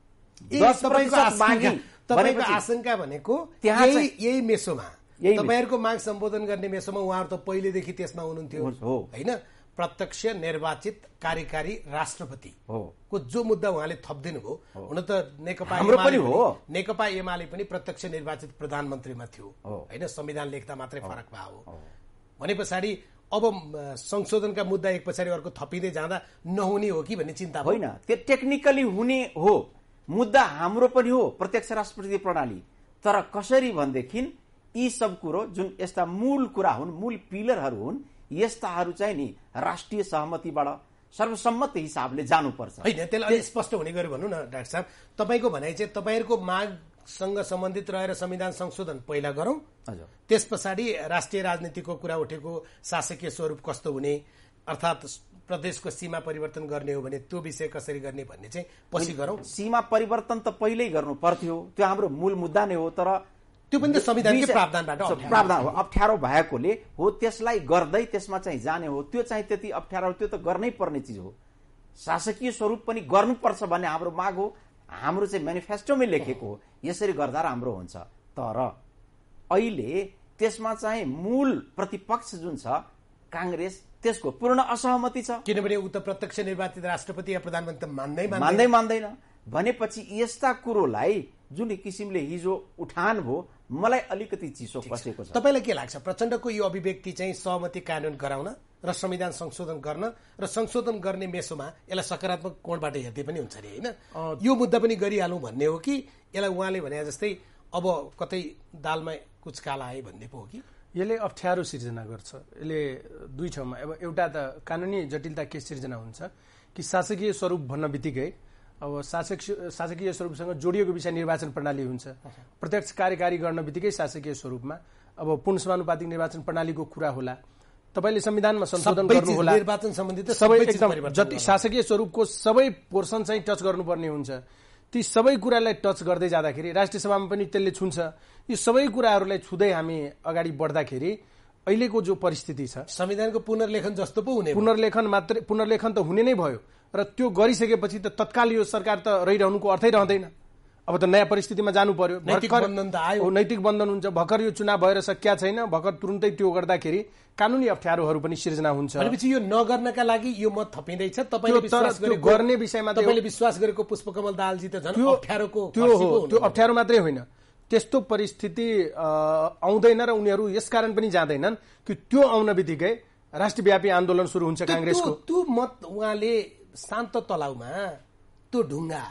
Speaker 2: दस प्रतिशत बाँकी
Speaker 1: तपाईको आशंका भनेको यही यही मेसोमा तपाईहरुको माग सम्बोधन गर्ने मेसोमा उहाँहरु त पहिलेदेखि त्यसमा हुनुहुन्थ्यो हैन। प्रत्यक्ष निर्वाचित कार्यकारी राष्ट्रपति को जो मुद्दा उहाँले थप्दिनु भयो हुन त नेकपा एमाले नेकपा एमाले पनि प्रत्यक्ष निर्वाचित प्रधानमन्त्रीमा थियो हैन। संविधान लेख्दा मात्रै फरक भयो भने पछाडि अब संशोधनका मुद्दा एक पछाडि अर्को थपिँदै जाँदा नहुने हो कि भन्ने चिन्ता
Speaker 2: होइन। त्यो टेक्निकली हुने हो मुद्दा हाम्रो पनि हो प्रत्यक्ष राष्ट्रपति प्रणाली। तर कसरी भनेदेखि यी सब कुरो जुन यस्ता मूल कुरा हुन् मूल पिलरहरू हुन् यस्ताहरू चाहिँ नि राष्ट्रिय सहमतिबाट सर्वसम्मत हिसाबले जानुपर्छ
Speaker 1: हैन। त्यसलाई स्पष्ट हुने गरी भन्नु न डाक्टर साहब। तपाईको भनाइ चाहिँ तपाईहरुको मागसँग सम्बन्धित रहेर संविधान संशोधन पहिला गरौं त्यस पछाडि राष्ट्रिय राजनीतिको कुरा उठेको शासकीय स्वरूप कस्तो हुने अर्थात प्रदेशको सीमा परिवर्तन गर्ने हो भने त्यो विषय कसरी गर्ने भन्ने चाहिँ पछि गरौं।
Speaker 2: सीमा परिवर्तन त पहिल्यै गर्नु पर्थ्यो त्यो हाम्रो मूल मुद्दा नै हो। तर
Speaker 1: त्यो पनि त संविधानकै प्रावधानबाट
Speaker 2: प्रावधान हो अप्ठ्यारो भएकोले हो त्यसलाई गर्दै त्यसमा चाहिँ जाने हो। त्यो चाहिँ त्यति अप्ठ्यारो त्यो त गर्नै पर्ने चिज हो। शासकीय स्वरूप पनि गर्नुपर्छ भन्ने हाम्रो माग हो हाम्रो चाहिँ म्यानिफेस्टोमै लेखेको हो यसरी गर्दा राम्रो हुन्छ। तर अहिले त्यसमा चाहिँ मूल प्रतिपक्ष जुन छ कांग्रेस त्यसको पूर्ण असहमति छ
Speaker 1: किनभने उ त प्रत्यक्ष निर्वाचित राष्ट्रपति या प्रधानमन्त्री मान्दै
Speaker 2: मान्दै मान्दैन भनेपछि यस्ता कुरोलाई जुन किसिमले हिजो उठान भयो मलाई अलिकति चिसो पसेको छ।
Speaker 1: तपाईलाई के लाग्छ प्रचण्डको यो अभिव्यक्ति चाहिँ सहमति कानून गराउन र संविधान संशोधन गर्न र संशोधन गर्ने मेसोमा यसलाई सकारात्मक कोणबाट हेर्दै पनि हुन्छ नि हैन। यो मुद्दा पनि गरिहालौं भन्ने हो कि यसलाई उहाँले भने जस्तै अब कतै दालमा कुछ काला आए भन्ने पो हो कि
Speaker 3: यसले अप्ठ्यारो सिर्जना गर्छ। यसले दुई ठाउँमा अब एउटा त कानुनी जटिलता के सिर्जना हुन्छ कि शासकीय स्वरूप भन्न बित्तिकै अब शासकीय शासकीय स्वरूपसँग जोडिएको विषय निर्वाचन प्रणाली हुन्छ। प्रत्यक्ष कार्यकारी गर्न बित्तिकै शासकीय स्वरूपमा अब पूर्ण समानुपातिक निर्वाचन प्रणालीको कुरा होला तपाईले संविधानमा संशोधन गर्नु होला
Speaker 1: निर्वाचन सम्बन्धी त
Speaker 3: सबै एकदम जति शासकीय स्वरूपको सबै पोर्सन चाहिँ टच गर्नुपर्ने हुन्छ। ती सबै कुरालाई टच गर्दै जाँदाखेरि राष्ट्रिय सभामा पनि त्यसले छुन्छ। यी सबै कुराहरूलाई छुँदै हामी अगाडि बढ्दाखेरि अहिलेको जो परिस्थिति छ
Speaker 1: संविधानको पुनर्लेखन जस्तो पो हुने
Speaker 3: पुनर्लेखन मात्रै पुनर्लेखन त हुने नै भयो र त्यो गरिसकेपछि त तत्काल यो सरकार त रहिरहनुको अर्थै रहँदैन। अब त नयाँ परिस्थितिमा जानु पर्यो।
Speaker 1: नैतिक बन्धन त आयो
Speaker 3: नैतिक बन्धन हुन्छ। भर्खर यो चुनाव भएर सकिया छैन भर्खर तुरुन्तै त्यो गर्दाखेरि कानुनी अप्ठ्यारोहरू पनि सिर्जना हुन्छ।
Speaker 1: भनेपछि यो नगर्नका लागि यो मत थपिँदैछ तपाईले विश्वास गरेको
Speaker 3: गर्ने विषयमा
Speaker 1: तपाईले विश्वास गरेको पुष्पकमल दाहालजी त झन् अप्ठ्यारोको
Speaker 3: त्यो हो त्यो अप्ठ्यारो मात्रै होइन त्यस्तो परिस्थिति आउँदैन र उनीहरू यसकारण पनि जाँदैनन् कि त्यो आउन बित्तिकै राष्ट्रव्यापी आन्दोलन सुरु हुन्छ कांग्रेसको।
Speaker 1: त्यो मत उहाँले शान्त तलाउमा त्यो ढुङ्गा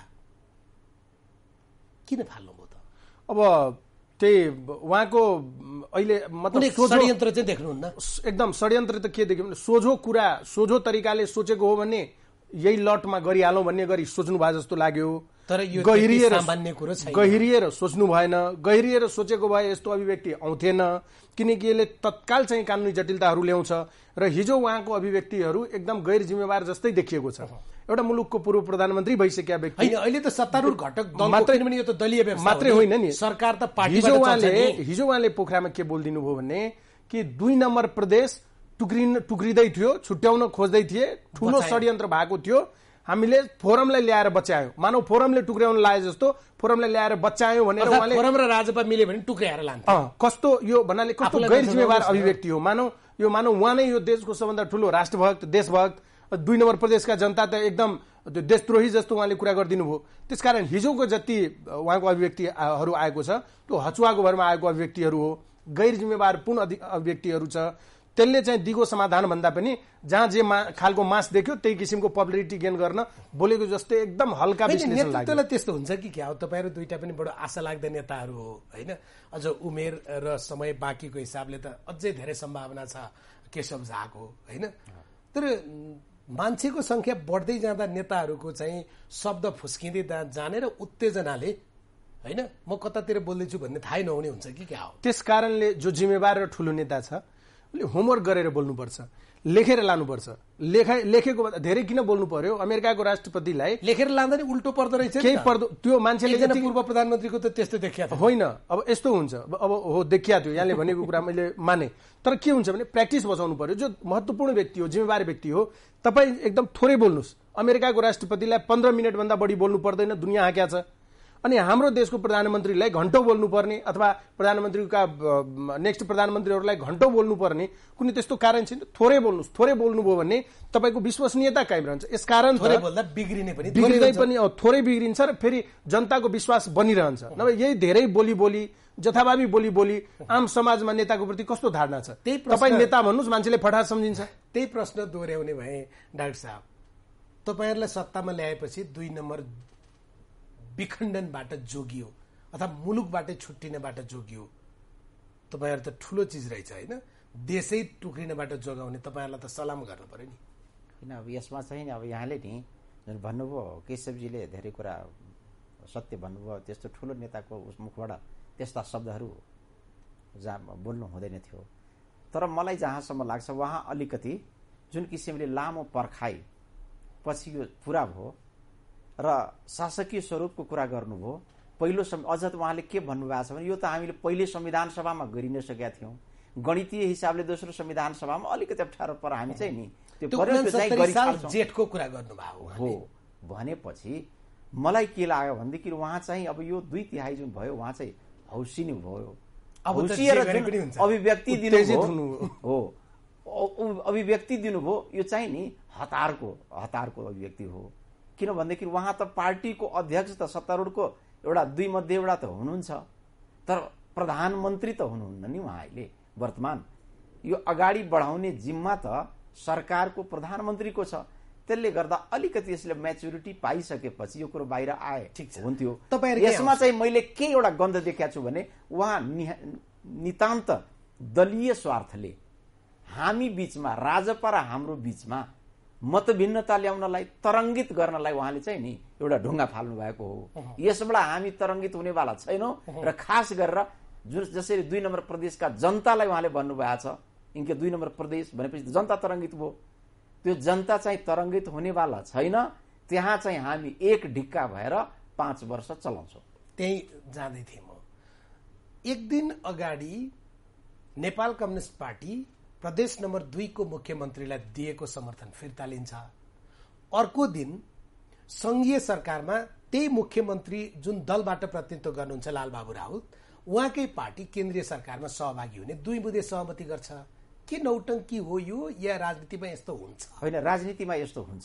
Speaker 1: किन फाल्नुभयो त?
Speaker 3: अब त्यही उहाँको अहिले मतलब
Speaker 1: षड्यन्त्र चाहिँ देख्नुहुन्न
Speaker 3: एकदम षड्यन्त्र त के देख्यो भने सोझो कुरा सोझो तरिकाले सोचेको हो भने यही लटमा गरिहालौं भन्ने गरी सोच्नु भए जस्तो लाग्यो।
Speaker 1: तर यो
Speaker 3: गहिरिएर
Speaker 1: सामान्य कुरो छैन
Speaker 3: गहिरिएर सोच्नु भएन गहिरिएर सोचेको भए यस्तो अभिव्यक्ति आउँथेन किनकि यसले तत्काल चाहिँ कानुनी जटिलताहरू ल्याउँछ र हिजो उहाँको अभिव्यक्तिहरू एकदम गैर जिम्मेवार जस्तै देखिएको छ। एउटा मुलुकको पूर्व प्रधानमन्त्री भइसकेका व्यक्ति
Speaker 1: हैन अहिले त सत्तारूढ घटक दल मात्रै पनि यो त दलीय व्यवस्था
Speaker 3: मात्रै होइन नि
Speaker 1: सरकार त पार्टीबाट
Speaker 3: हिजो उहाँले हिजो उहाँले पोखरामा के बोलिदिनु भयो भने कि दुई नम्बर प्रदेश टुक्रिन टुक्रिदै थियो छुट्याउन खोज्दै थिए ठूलो षड्यन्त्र भएको थियो हामीले फोरमलाई ल्याएर बचायो मानव फोरमले टुक्र्याउन लाए जस्तो फोरमलाई ल्याएर बचायो भनेर उहाँले
Speaker 1: फोरम र राजपा मिले भने टुक्र्याएर लान्छ।
Speaker 3: कस्तो यो भन्नाले कस्तो गैर जिम्मेवार अभिव्यक्ति हो। मानव यो मानव उहाँ नै यो देशको सबभन्दा ठूलो राष्ट्रभक्त देशभक्त दुई नम्बर प्रदेशका जनता त एकदम देशद्रोही जस्तो उहाँले कुरा गरिदिनु भयो। त्यसकारण हिजोको जति उहाँको अभिव्यक्तिहरू आएको छ त्यो हचुवाको भरमा आएको अभिव्यक्तिहरू हो गैर जिम्मेवार पूर्ण अभिव्यक्तिहरू छ। त्यसले चाहिँ दिगो समाधान भन्दा पनि जहाँ जे खालको मास देख्यो त्यही किसिमको पपुलारिटी गेन गर्न बोलेको जस्तै एकदम हल्का विश्लेषण लाग्यो।
Speaker 1: नेतृत्वलाई त्यस्तो हुन्छ कि क्या हो तपाईहरु दुईटा पनि बडो आशा लाग्दै नेताहरू हो हैन। अझ उमेर र समय बाँकीको हिसाबले त अझै धेरै सम्भावना छ केशव झाको हैन। तर मान्छेको संख्या बढ्दै जाँदा नेताहरूको चाहिँ शब्द फुस्किँदै जाने र उत्तेजनाले होइन म कतातिर बोल्दैछु भन्ने थाहै नहुने हुन्छ कि क्या हो।
Speaker 3: त्यस कारणले जो जिम्मेवार र ठुलो नेता छ उसले होमवर्क गरेर बोल्नुपर्छ, लेखेर लानुपर्छ। लेखा लेखेको धेरै किन बोल्नु पर्यो? अमेरिकाको राष्ट्रपतिलाई
Speaker 1: लेखेर लाँदा नि उल्टो पर्दो रहेछ।
Speaker 3: केही पर्दो त्यो मान्छेले
Speaker 1: पूर्व प्रधानमन्त्रीको त त्यस्तो देखिया थियो
Speaker 3: होइन। अब यस्तो हुन्छ, अब हो देखिया थियो, यहाँले भनेको कुरा मैले माने। तर के हुन्छ भने प्र्याक्टिस बचाउनु पर्यो। जो महत्त्वपूर्ण व्यक्ति हो, जिम्मेवार व्यक्ति हो, तपाईँ एकदम थोरै बोल्नुहोस्। अमेरिकाको राष्ट्रपतिलाई पन्ध्र मिनटभन्दा बढी बोल्नु पर्दैन, दुनियाँ हाँक्या छ। अनि हाम्रो देशको प्रधानमन्त्रीलाई घण्टौं बोल्नुपर्ने अथवा प्रधानमन्त्रीका नेक्स्ट प्रधानमन्त्रीहरूलाई घण्टौं बोल्नुपर्ने कुनै त्यस्तो कारण छैन। थोरै बोल्नुहोस्। थोरै बोल्नुभयो भने तपाईँको विश्वसनीयता कायम रहन्छ। यसकारण
Speaker 1: थोरै बोल्दा बिग्रिने पनि
Speaker 3: बिग्रिँदै पनि थोरै बिग्रिन्छ र फेरि जनताको विश्वास बनिरहन्छ। नभए यही धेरै बोली बोली जथाभावी बोली बोली आम समाजमा नेताको प्रति कस्तो धारणा छ? तपाईँ नेता भन्नुहोस्, मान्छेले फटाहा सम्झिन्छ।
Speaker 1: त्यही प्रश्न दोहोऱ्याउने भए डाक्टर साहब, तपाईँहरूलाई सत्तामा ल्याएपछि दुई नम्बर विखण्डनबाट जोगियो अथवा मुलुकबाटै छुट्टिनेबाट जोगियो। तपाईँहरू त ठुलो चिज रहेछ होइन? देशै टुक्रिनेबाट जोगाउने तपाईँहरूलाई त सलाम गर्नु पर्यो नि।
Speaker 2: किन अब यसमा चाहिँ नि अब यहाँले नि जुन भन्नुभयो, केशवजीले धेरै कुरा सत्य भन्नुभयो। त्यस्तो ठुलो नेताको मुखबाट त्यस्ता शब्दहरू जहाँ बोल्नु हुँदैन थियो। तर मलाई जहाँसम्म लाग्छ उहाँ अलिकति जुन किसिमले लामो पर्खाइ पछि यो पुरा भयो र शासकीय स्वरूपको कुरा गर्नुभयो। पहिलो अझ उहाँले के भन्नुभएको छ भने यो त हामीले पहिले संविधान सभामा गरि नै सकेका थियौँ, गणितीय हिसाबले दोस्रो संविधान सभामा अलिकति अप्ठ्यारो पर हामी चाहिँ नि
Speaker 1: त्यो जेठको कुरा गर्नुभयो
Speaker 2: हो भनेपछि मलाई के लाग्यो भनेदेखि उहाँ चाहिँ अब यो दुई तिहाई जुन भयो उहाँ चाहिँ हौसिनु भयो। अभिव्यक्ति दिनुभयो हो, अभिव्यक्ति दिनुभयो। यो चाहिँ नि हतारको हतारको अभिव्यक्ति हो। किनभनेदेखि उहाँ त पार्टीको अध्यक्ष त सत्तारूढको एउटा दुई मध्ये एउटा त हुनुहुन्छ, तर प्रधानमन्त्री त हुनुहुन्न नि उहाँ अहिले वर्तमान। यो अगाडि बढाउने जिम्मा त सरकारको प्रधानमन्त्रीको छ। त्यसले गर्दा अलिकति यसले म्याच्युरिटी पाइसकेपछि यो कुरो बाहिर आए हुन्थ्यो। यसमा चाहिँ मैले के एउटा गन्ध देखेको छु भने उहाँ नितान्त दलीय स्वार्थले हामी बीचमा, राजपा र हाम्रो बीचमा मतभिन्नता ल्याउनलाई, तरङ्गित गर्नलाई उहाँले चाहिँ नि एउटा ढुङ्गा फाल्नु भएको हो। यसबाट हामी तरङ्गित हुनेवाला छैनौँ र खास गरेर जुन जसरी दुई नम्बर प्रदेशका जनतालाई उहाँले भन्नुभएको छ, यिनके दुई नम्बर प्रदेश भनेपछि जनता तरङ्गित भयो। त्यो जनता चाहिँ तरङ्गित हुनेवाला छैन। त्यहाँ चाहिँ हामी एक ढिक्का भएर पाँच वर्ष चलाउँछौँ।
Speaker 1: त्यही जाँदै थिएँ म। एक दिन अगाडि नेपाल कम्युनिस्ट पार्टी प्रदेश नम्बर दुईको मुख्यमन्त्रीलाई दिएको समर्थन फिर्ता लिन्छ। अर्को दिन संघीय सरकारमा त्यही मुख्यमन्त्री जुन दलबाट प्रतिनिधित्व गर्नुहुन्छ लालबाबु राउत, उहाँकै पार्टी केन्द्रीय सरकारमा सहभागी हुने दुई बुँदे सहमति गर्छ। के नौटंकी हो यो या राजनीतिमा यस्तो हुन्छ?
Speaker 2: होइन, राजनीतिमा यस्तो हुन्छ।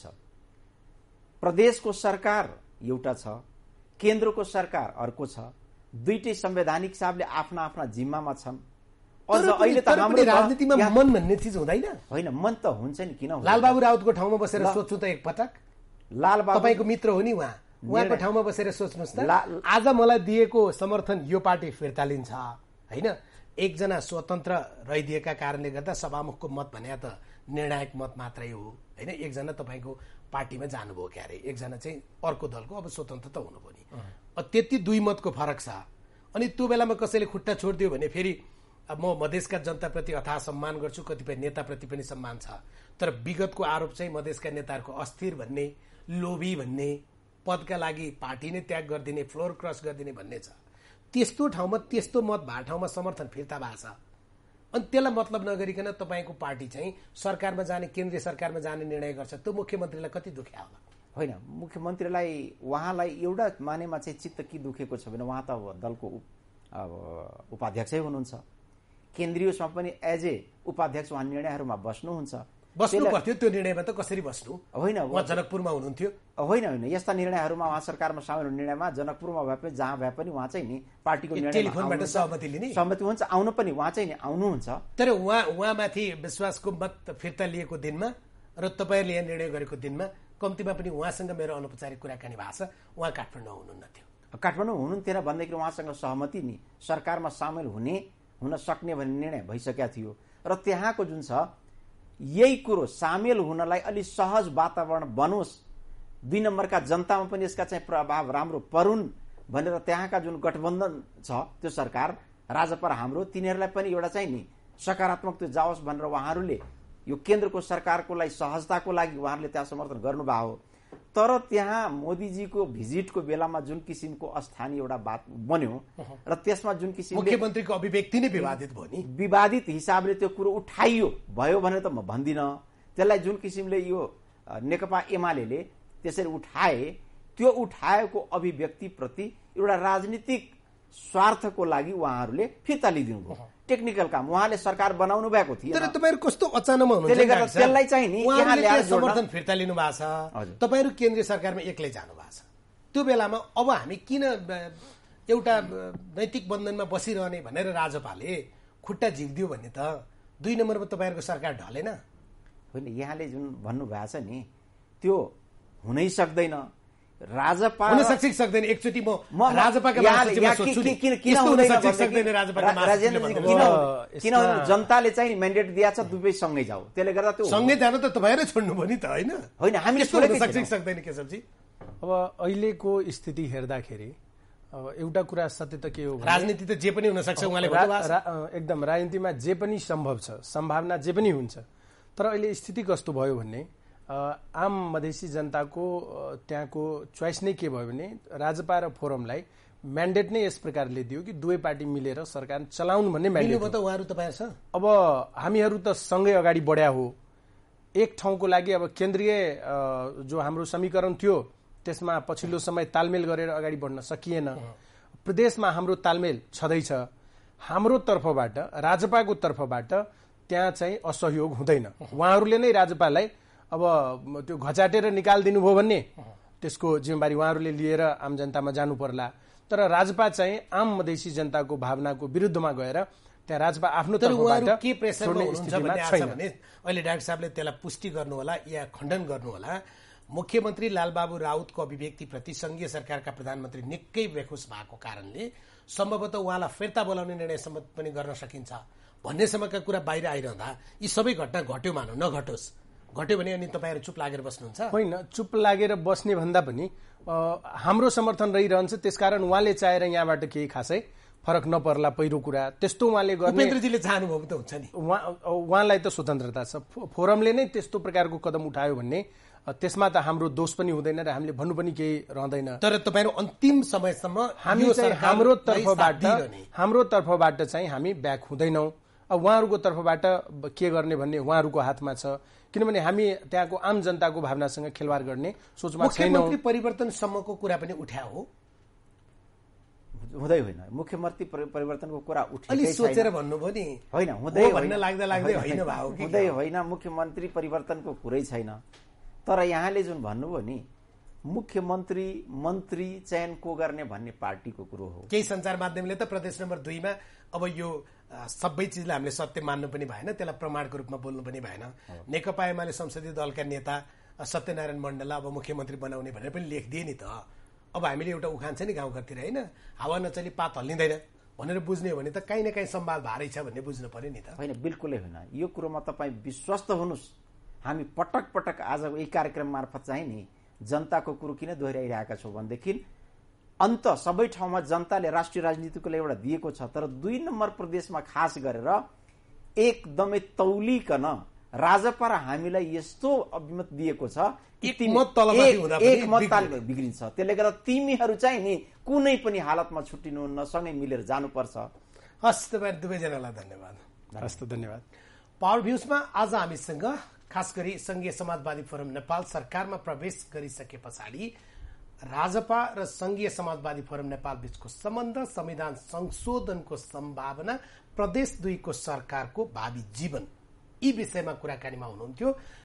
Speaker 2: प्रदेशको सरकार एउटा छ, केन्द्रको सरकार अर्को छ। दुईटै संवैधानिक हिसाबले आफ्ना आफ्ना जिम्मामा छन्।
Speaker 1: अझ अहिले त हाम्रो राजनीतिमा मन भन्ने चिज हुँदैन।
Speaker 2: होइन, मन त हुन्छ नि। किन
Speaker 1: लालबाबु राउतको ठाउँमा बसेर सोच्छु त एकपटक।
Speaker 2: लालबाबु
Speaker 1: तपाईको मित्र हो नि उहाँ, उहाँको ठाउँमा बसेर सोच्नुहोस् त। आज मलाई दिएको समर्थन यो पार्टी फिर्ता लिन्छ होइन? एकजना स्वतन्त्र रहिदिएका कारणले गर्दा सभामुखको मत भने त निर्णायक मत मात्रै हो होइन? एकजना तपाईँको पार्टीमा जानुभयो क्यारे, एकजना चाहिँ अर्को दलको, अब स्वतन्त्र त हुनुभयो नि। त्यति दुई मतको फरक छ। अनि त्यो बेलामा कसैले खुट्टा छोडिदियो भने फेरि अब म मधेसका जनताप्रति अथाह सम्मान गर्छु, कतिपय नेताप्रति पनि सम्मान छ, तर विगतको आरोप चाहिँ मधेसका नेताहरूको अस्थिर भन्ने, लोभी भन्ने, पदका लागि पार्टी नै त्याग गरिदिने, फ्लोर क्रस गरिदिने भन्ने छ। त्यस्तो ठाउँमा त्यस्तो मत भएको ठाउँमा समर्थन फिर्ता भएको छ। अनि त्यसलाई मतलब नगरिकन तपाईँको पार्टी चाहिँ सरकारमा जाने, केन्द्रीय सरकारमा जाने निर्णय गर्छ। त्यो मुख्यमन्त्रीलाई कति दुख्या होला?
Speaker 2: होइन, मुख्यमन्त्रीलाई उहाँलाई एउटा मानेमा चाहिँ चित्त के दुखेको छ भने उहाँ त दलको उपाध्यक्षै हुनुहुन्छ। केन्द्रीय उसमा पनि एज ए उपाध्यक्ष उहाँ निर्णयहरूमा बस्नुहुन्छ।
Speaker 1: बस्नु पर्थ्यो त्यो निर्णयमा त कसरी बस्नु?
Speaker 2: होइन,
Speaker 1: उहाँ जनकपुरमा हुनुहुन्थ्यो।
Speaker 2: होइन होइन, यस्ता निर्णयहरूमा उहाँ सरकारमा सामेल हुने निर्णयमा जनकपुरमा भए पनि जहाँ भए पनि उहाँ चाहिँ नि पार्टीको
Speaker 1: टेलिफोनबाट सहमति लिने,
Speaker 2: सहमति हुन्छ, आउनु पनि उहाँ चाहिँ नि आउनुहुन्छ।
Speaker 1: तर उहाँ उहाँमाथि विश्वासको मत फिर्ता लिएको दिनमा र तपाईँहरूले यहाँ निर्णय गरेको दिनमा कम्तीमा पनि उहाँसँग मेरो अनौपचारिक कुराकानी भएको छ। उहाँ काठमाडौँ हुनुहुन्न थियो।
Speaker 2: काठमाडौँ हुनुहुन्थेन भन्दाखेरि उहाँसँग सहमति नि सरकारमा सामेल हुने हुन सक्ने भन्ने निर्णय भइसकेका थियो। र त्यहाँको जुन छ यही कुरो सामेल हुनलाई अलि सहज वातावरण बनोस्, दुई नम्बरका जनतामा पनि यसका चाहिँ प्रभाव राम्रो परुन् भनेर त्यहाँका जुन गठबन्धन छ त्यो सरकार राजपा र हाम्रो तिनीहरूलाई पनि एउटा चाहिँ नि सकारात्मक त्यो जाओस् भनेर उहाँहरूले यो केन्द्रको सरकारको लागि सहजताको लागि उहाँहरूले त्यहाँ समर्थन गर्नुभएको हो। तर त्यहाँ मोदीजीको भिजिटको बेलामा जुन किसिमको अस्थानीय एउटा बात बन्यो र त्यसमा जुन किसिमले
Speaker 1: मुख्यमन्त्रीको अभिव्यक्ति नै विवादित भयो नि,
Speaker 2: विवादित हिसाबले त्यो कुरो उठाइयो भयो भने त म भन्दिनँ। त्यसलाई जुन किसिमले यो नेकपा एमाले त्यसरी उठाए, त्यो उठाएको अभिव्यक्तिप्रति एउटा राजनीतिक स्वार्थको लागि उहाँहरूले फिर्ता लिइदिनु भयो। टेक्निकल काम उहाँले सरकार बनाउनु भएको थियो।
Speaker 1: तर तपाईहरु कस्तो अचानकमा हुनुहुन्छ?
Speaker 2: त्यसले गर्दा त्यसलाई चाहिँ नि यहाँ ल्याएर
Speaker 1: समर्थन फिर्ता लिनु भएको छ। तपाईहरु केन्द्रीय सरकारमा एक्लै जानु भएको छ। त्यो बेलामा अब हामी किन एउटा नैतिक बन्धनमा बसिरहने भनेर राजपाले खुट्टा झिक्दियो भन्ने त दुई नम्बरमा तपाईहरुको सरकार ढलेन
Speaker 2: होइन। यहाँले जुन भन्नु भएको छ नि त्यो हुनै सक्दैन। राजपा
Speaker 1: हुन सक्छ कि सक्दैन? एकचोटि म राजपाका महासचिवमा सोध्छु नि, किन हुन सक्छ सक्दैन राजपाका महासचिवले?
Speaker 2: किन जनताले चाहिँ म्यान्डेट दिएको छ दुवै सँगै जाऊ, त्यसले गर्दा त्यो
Speaker 1: सँगै जानु त तपाईहरुले छोड्नु भयो नि त, होइन?
Speaker 2: होइन, हामीले
Speaker 1: छोडेकै सक्छ कि सक्दैन केशवजी?
Speaker 3: अब अहिलेको स्थिति हेर्दाखेरि अब एउटा कुरा सत्य त के हो,
Speaker 1: राजनीति त जे पनि हुन सक्छ। उहाँले
Speaker 3: एकदम राजनीतिमा जे पनि सम्भव छ, सम्भावना जे पनि हुन्छ। तर अहिले स्थिति कस्तो भयो भन्ने आम मधेसी जनताको त्यहाँको चोइस नै के भयो भने राजपा र फोरमलाई म्यान्डेट नै यस प्रकारले दियो कि दुवै पार्टी मिलेर सरकार चलाउनु भन्ने म्यान्डेट।
Speaker 1: त उहाँहरू तपाईहरु छ।
Speaker 3: अब हामीहरू त सँगै अगाडि बढ्या हो। एक ठाउँको लागि अब केन्द्रीय जो हाम्रो समीकरण थियो त्यसमा पछिल्लो समय तालमेल गरेर अगाडि बढ्न सकिएन। प्रदेशमा हाम्रो तालमेल छँदैछ। हाम्रो तर्फबाट राजपाको तर्फबाट त्यहाँ चाहिँ असहयोग हुँदैन। उहाँहरूले नै राजपालाई अब त्यो घचाटेर निकालिदिनु भयो भन्ने त्यसको जिम्मेवारी उहाँहरूले लिएर आम जनतामा जानु पर्ला। तर राजपा चाहिँ आम मधेसी जनताको भावनाको विरुद्धमा गएर त्यहाँ राजपा आफ्नो तर्फबाट
Speaker 1: के प्रेसरमा हुनुहुन्छ भन्ने आछ भने अहिले डाक्टर साहबले त्यसलाई पुष्टि गर्नु होला या खण्डन गर्नु होला। मुख्यमन्त्री लालबाबु राउतको अभिव्यक्तिप्रति संघीय सरकारका प्रधानमन्त्री निकै बेखुस भएको कारणले सम्भवतः उहाँलाई फिर्ता बोलाउने निर्णयसम्म पनि गर्न सकिन्छ भन्नेसम्मका कुरा बाहिर आइरहँदा यी सबै घटना घट्यो मानौ, नघटोस्, घट्यो भने अनि तपाईहरु चुप लागेर बस्नुहुन्छ?
Speaker 3: होइन, चुप लागेर बस्ने भन्दा पनि हाम्रो समर्थन रहिरहन्छ। त्यसकारण उहाँले चाहेर यहाँबाट केही खासै फरक नपर्ला पहिलो कुरा त्यस्तो उहाँले गर्ने।
Speaker 1: उपेन्द्रजीले चाहनुभएको त हुन्छ नि,
Speaker 3: उहाँलाई त स्वतन्त्रता छ। फोरमले नै त्यस्तो प्रकारको कदम उठायो भन्ने त्यसमा त हाम्रो दोष पनि हुँदैन र हामीले भन्नु पनि केही रहँदैन।
Speaker 1: तर तपाईहरु अन्तिम समयसम्म
Speaker 3: हामी चाहिँ हाम्रो तर्फबाट हाम्रो तर्फबाट चाहिँ हामी ब्याक हुँदैनौँ। अब उहाँहरूको तर्फबाट के गर्ने भन्ने उहाँहरूको हातमा छ। किनभने हामी त्यहाँको आम जनताको भावनासँग खेलवाड गर्ने सोचमा छैनौँ।
Speaker 1: मुख्यमन्त्री परिवर्तनसम्मको कुरा पनि उठायो हो?
Speaker 2: हुँदै होइन, मुख्यमन्त्री परिवर्तनको कुरा उठेकै
Speaker 1: छैन। अलि सोचेर भन्नुभयो नि।
Speaker 2: होइन, हुँदै
Speaker 1: भन्न लाग्दा लाग्दै होइन भयो कि
Speaker 2: हुँदै होइन, मुख्यमन्त्री परिवर्तनको कुरै छैन। तर यहाँले जुन भन्नुभयो नि मुख्यमन्त्री मन्त्री चयन को गर्ने भन्ने पार्टीको कुरो हो।
Speaker 1: केही सञ्चार माध्यमले त प्रदेश नम्बर दुईमा अब यो सबै चिजलाई हामीले सत्य मान्नु पनि भएन, त्यसलाई प्रमाणको रूपमा बोल्नु पनि भएन। नेकपा एमाले संसदीय दलका नेता सत्यनारायण मण्डललाई अब मुख्यमन्त्री बनाउने भनेर पनि लेखिदिए नि त। अब हामीले एउटा उखान छ नि गाउँघरतिर, होइन, हावा नचली पात हल्लिँदैन भनेर बुझ्ने हो भने त काहीँ न काहीँ सम्वाद भारै छ भन्ने बुझ्नु पर्यो नि त।
Speaker 2: होइन, बिल्कुलै होइन। यो कुरोमा तपाईँ विश्वस्त हुनुहोस्। हामी पटक पटक आज यही कार्यक्रम मार्फत चाहिँ नि जनताको कुरो किन दोहोऱ्याइरहेका छौँ भनेदेखि अन्त सबै ठाउँमा जनताले राष्ट्रिय राजनीतिको लागि एउटा दिएको छ। तर दुई नम्बर प्रदेशमा खास गरेर एकदमै तौलिकन राजपा र हामीलाई यस्तो अभिमत दिएको छ
Speaker 1: एक मत
Speaker 2: बिग्रिन्छ। त्यसले गर्दा तिमीहरू चाहिँ नि कुनै पनि हालतमा छुट्टिनुहुन्न, सँगै मिलेर जानुपर्छ।
Speaker 1: हस्, तपाईँ दुवैजनालाई धन्यवाद।
Speaker 3: हस् त, धन्यवाद।
Speaker 1: पावर भ्यूजमा आज हामीसँग खास गरी संघीय समाजवादी फोरम नेपाल सरकारमा प्रवेश गरिसके पछाडि राजपा र संघीय समाजवादी फोरम नेपाल बीचको सम्बन्ध, संविधान संशोधनको सम्भावना, प्रदेश दुईको सरकारको भावी जीवन, यी विषयमा कुराकानीमा हुनुहुन्थ्यो।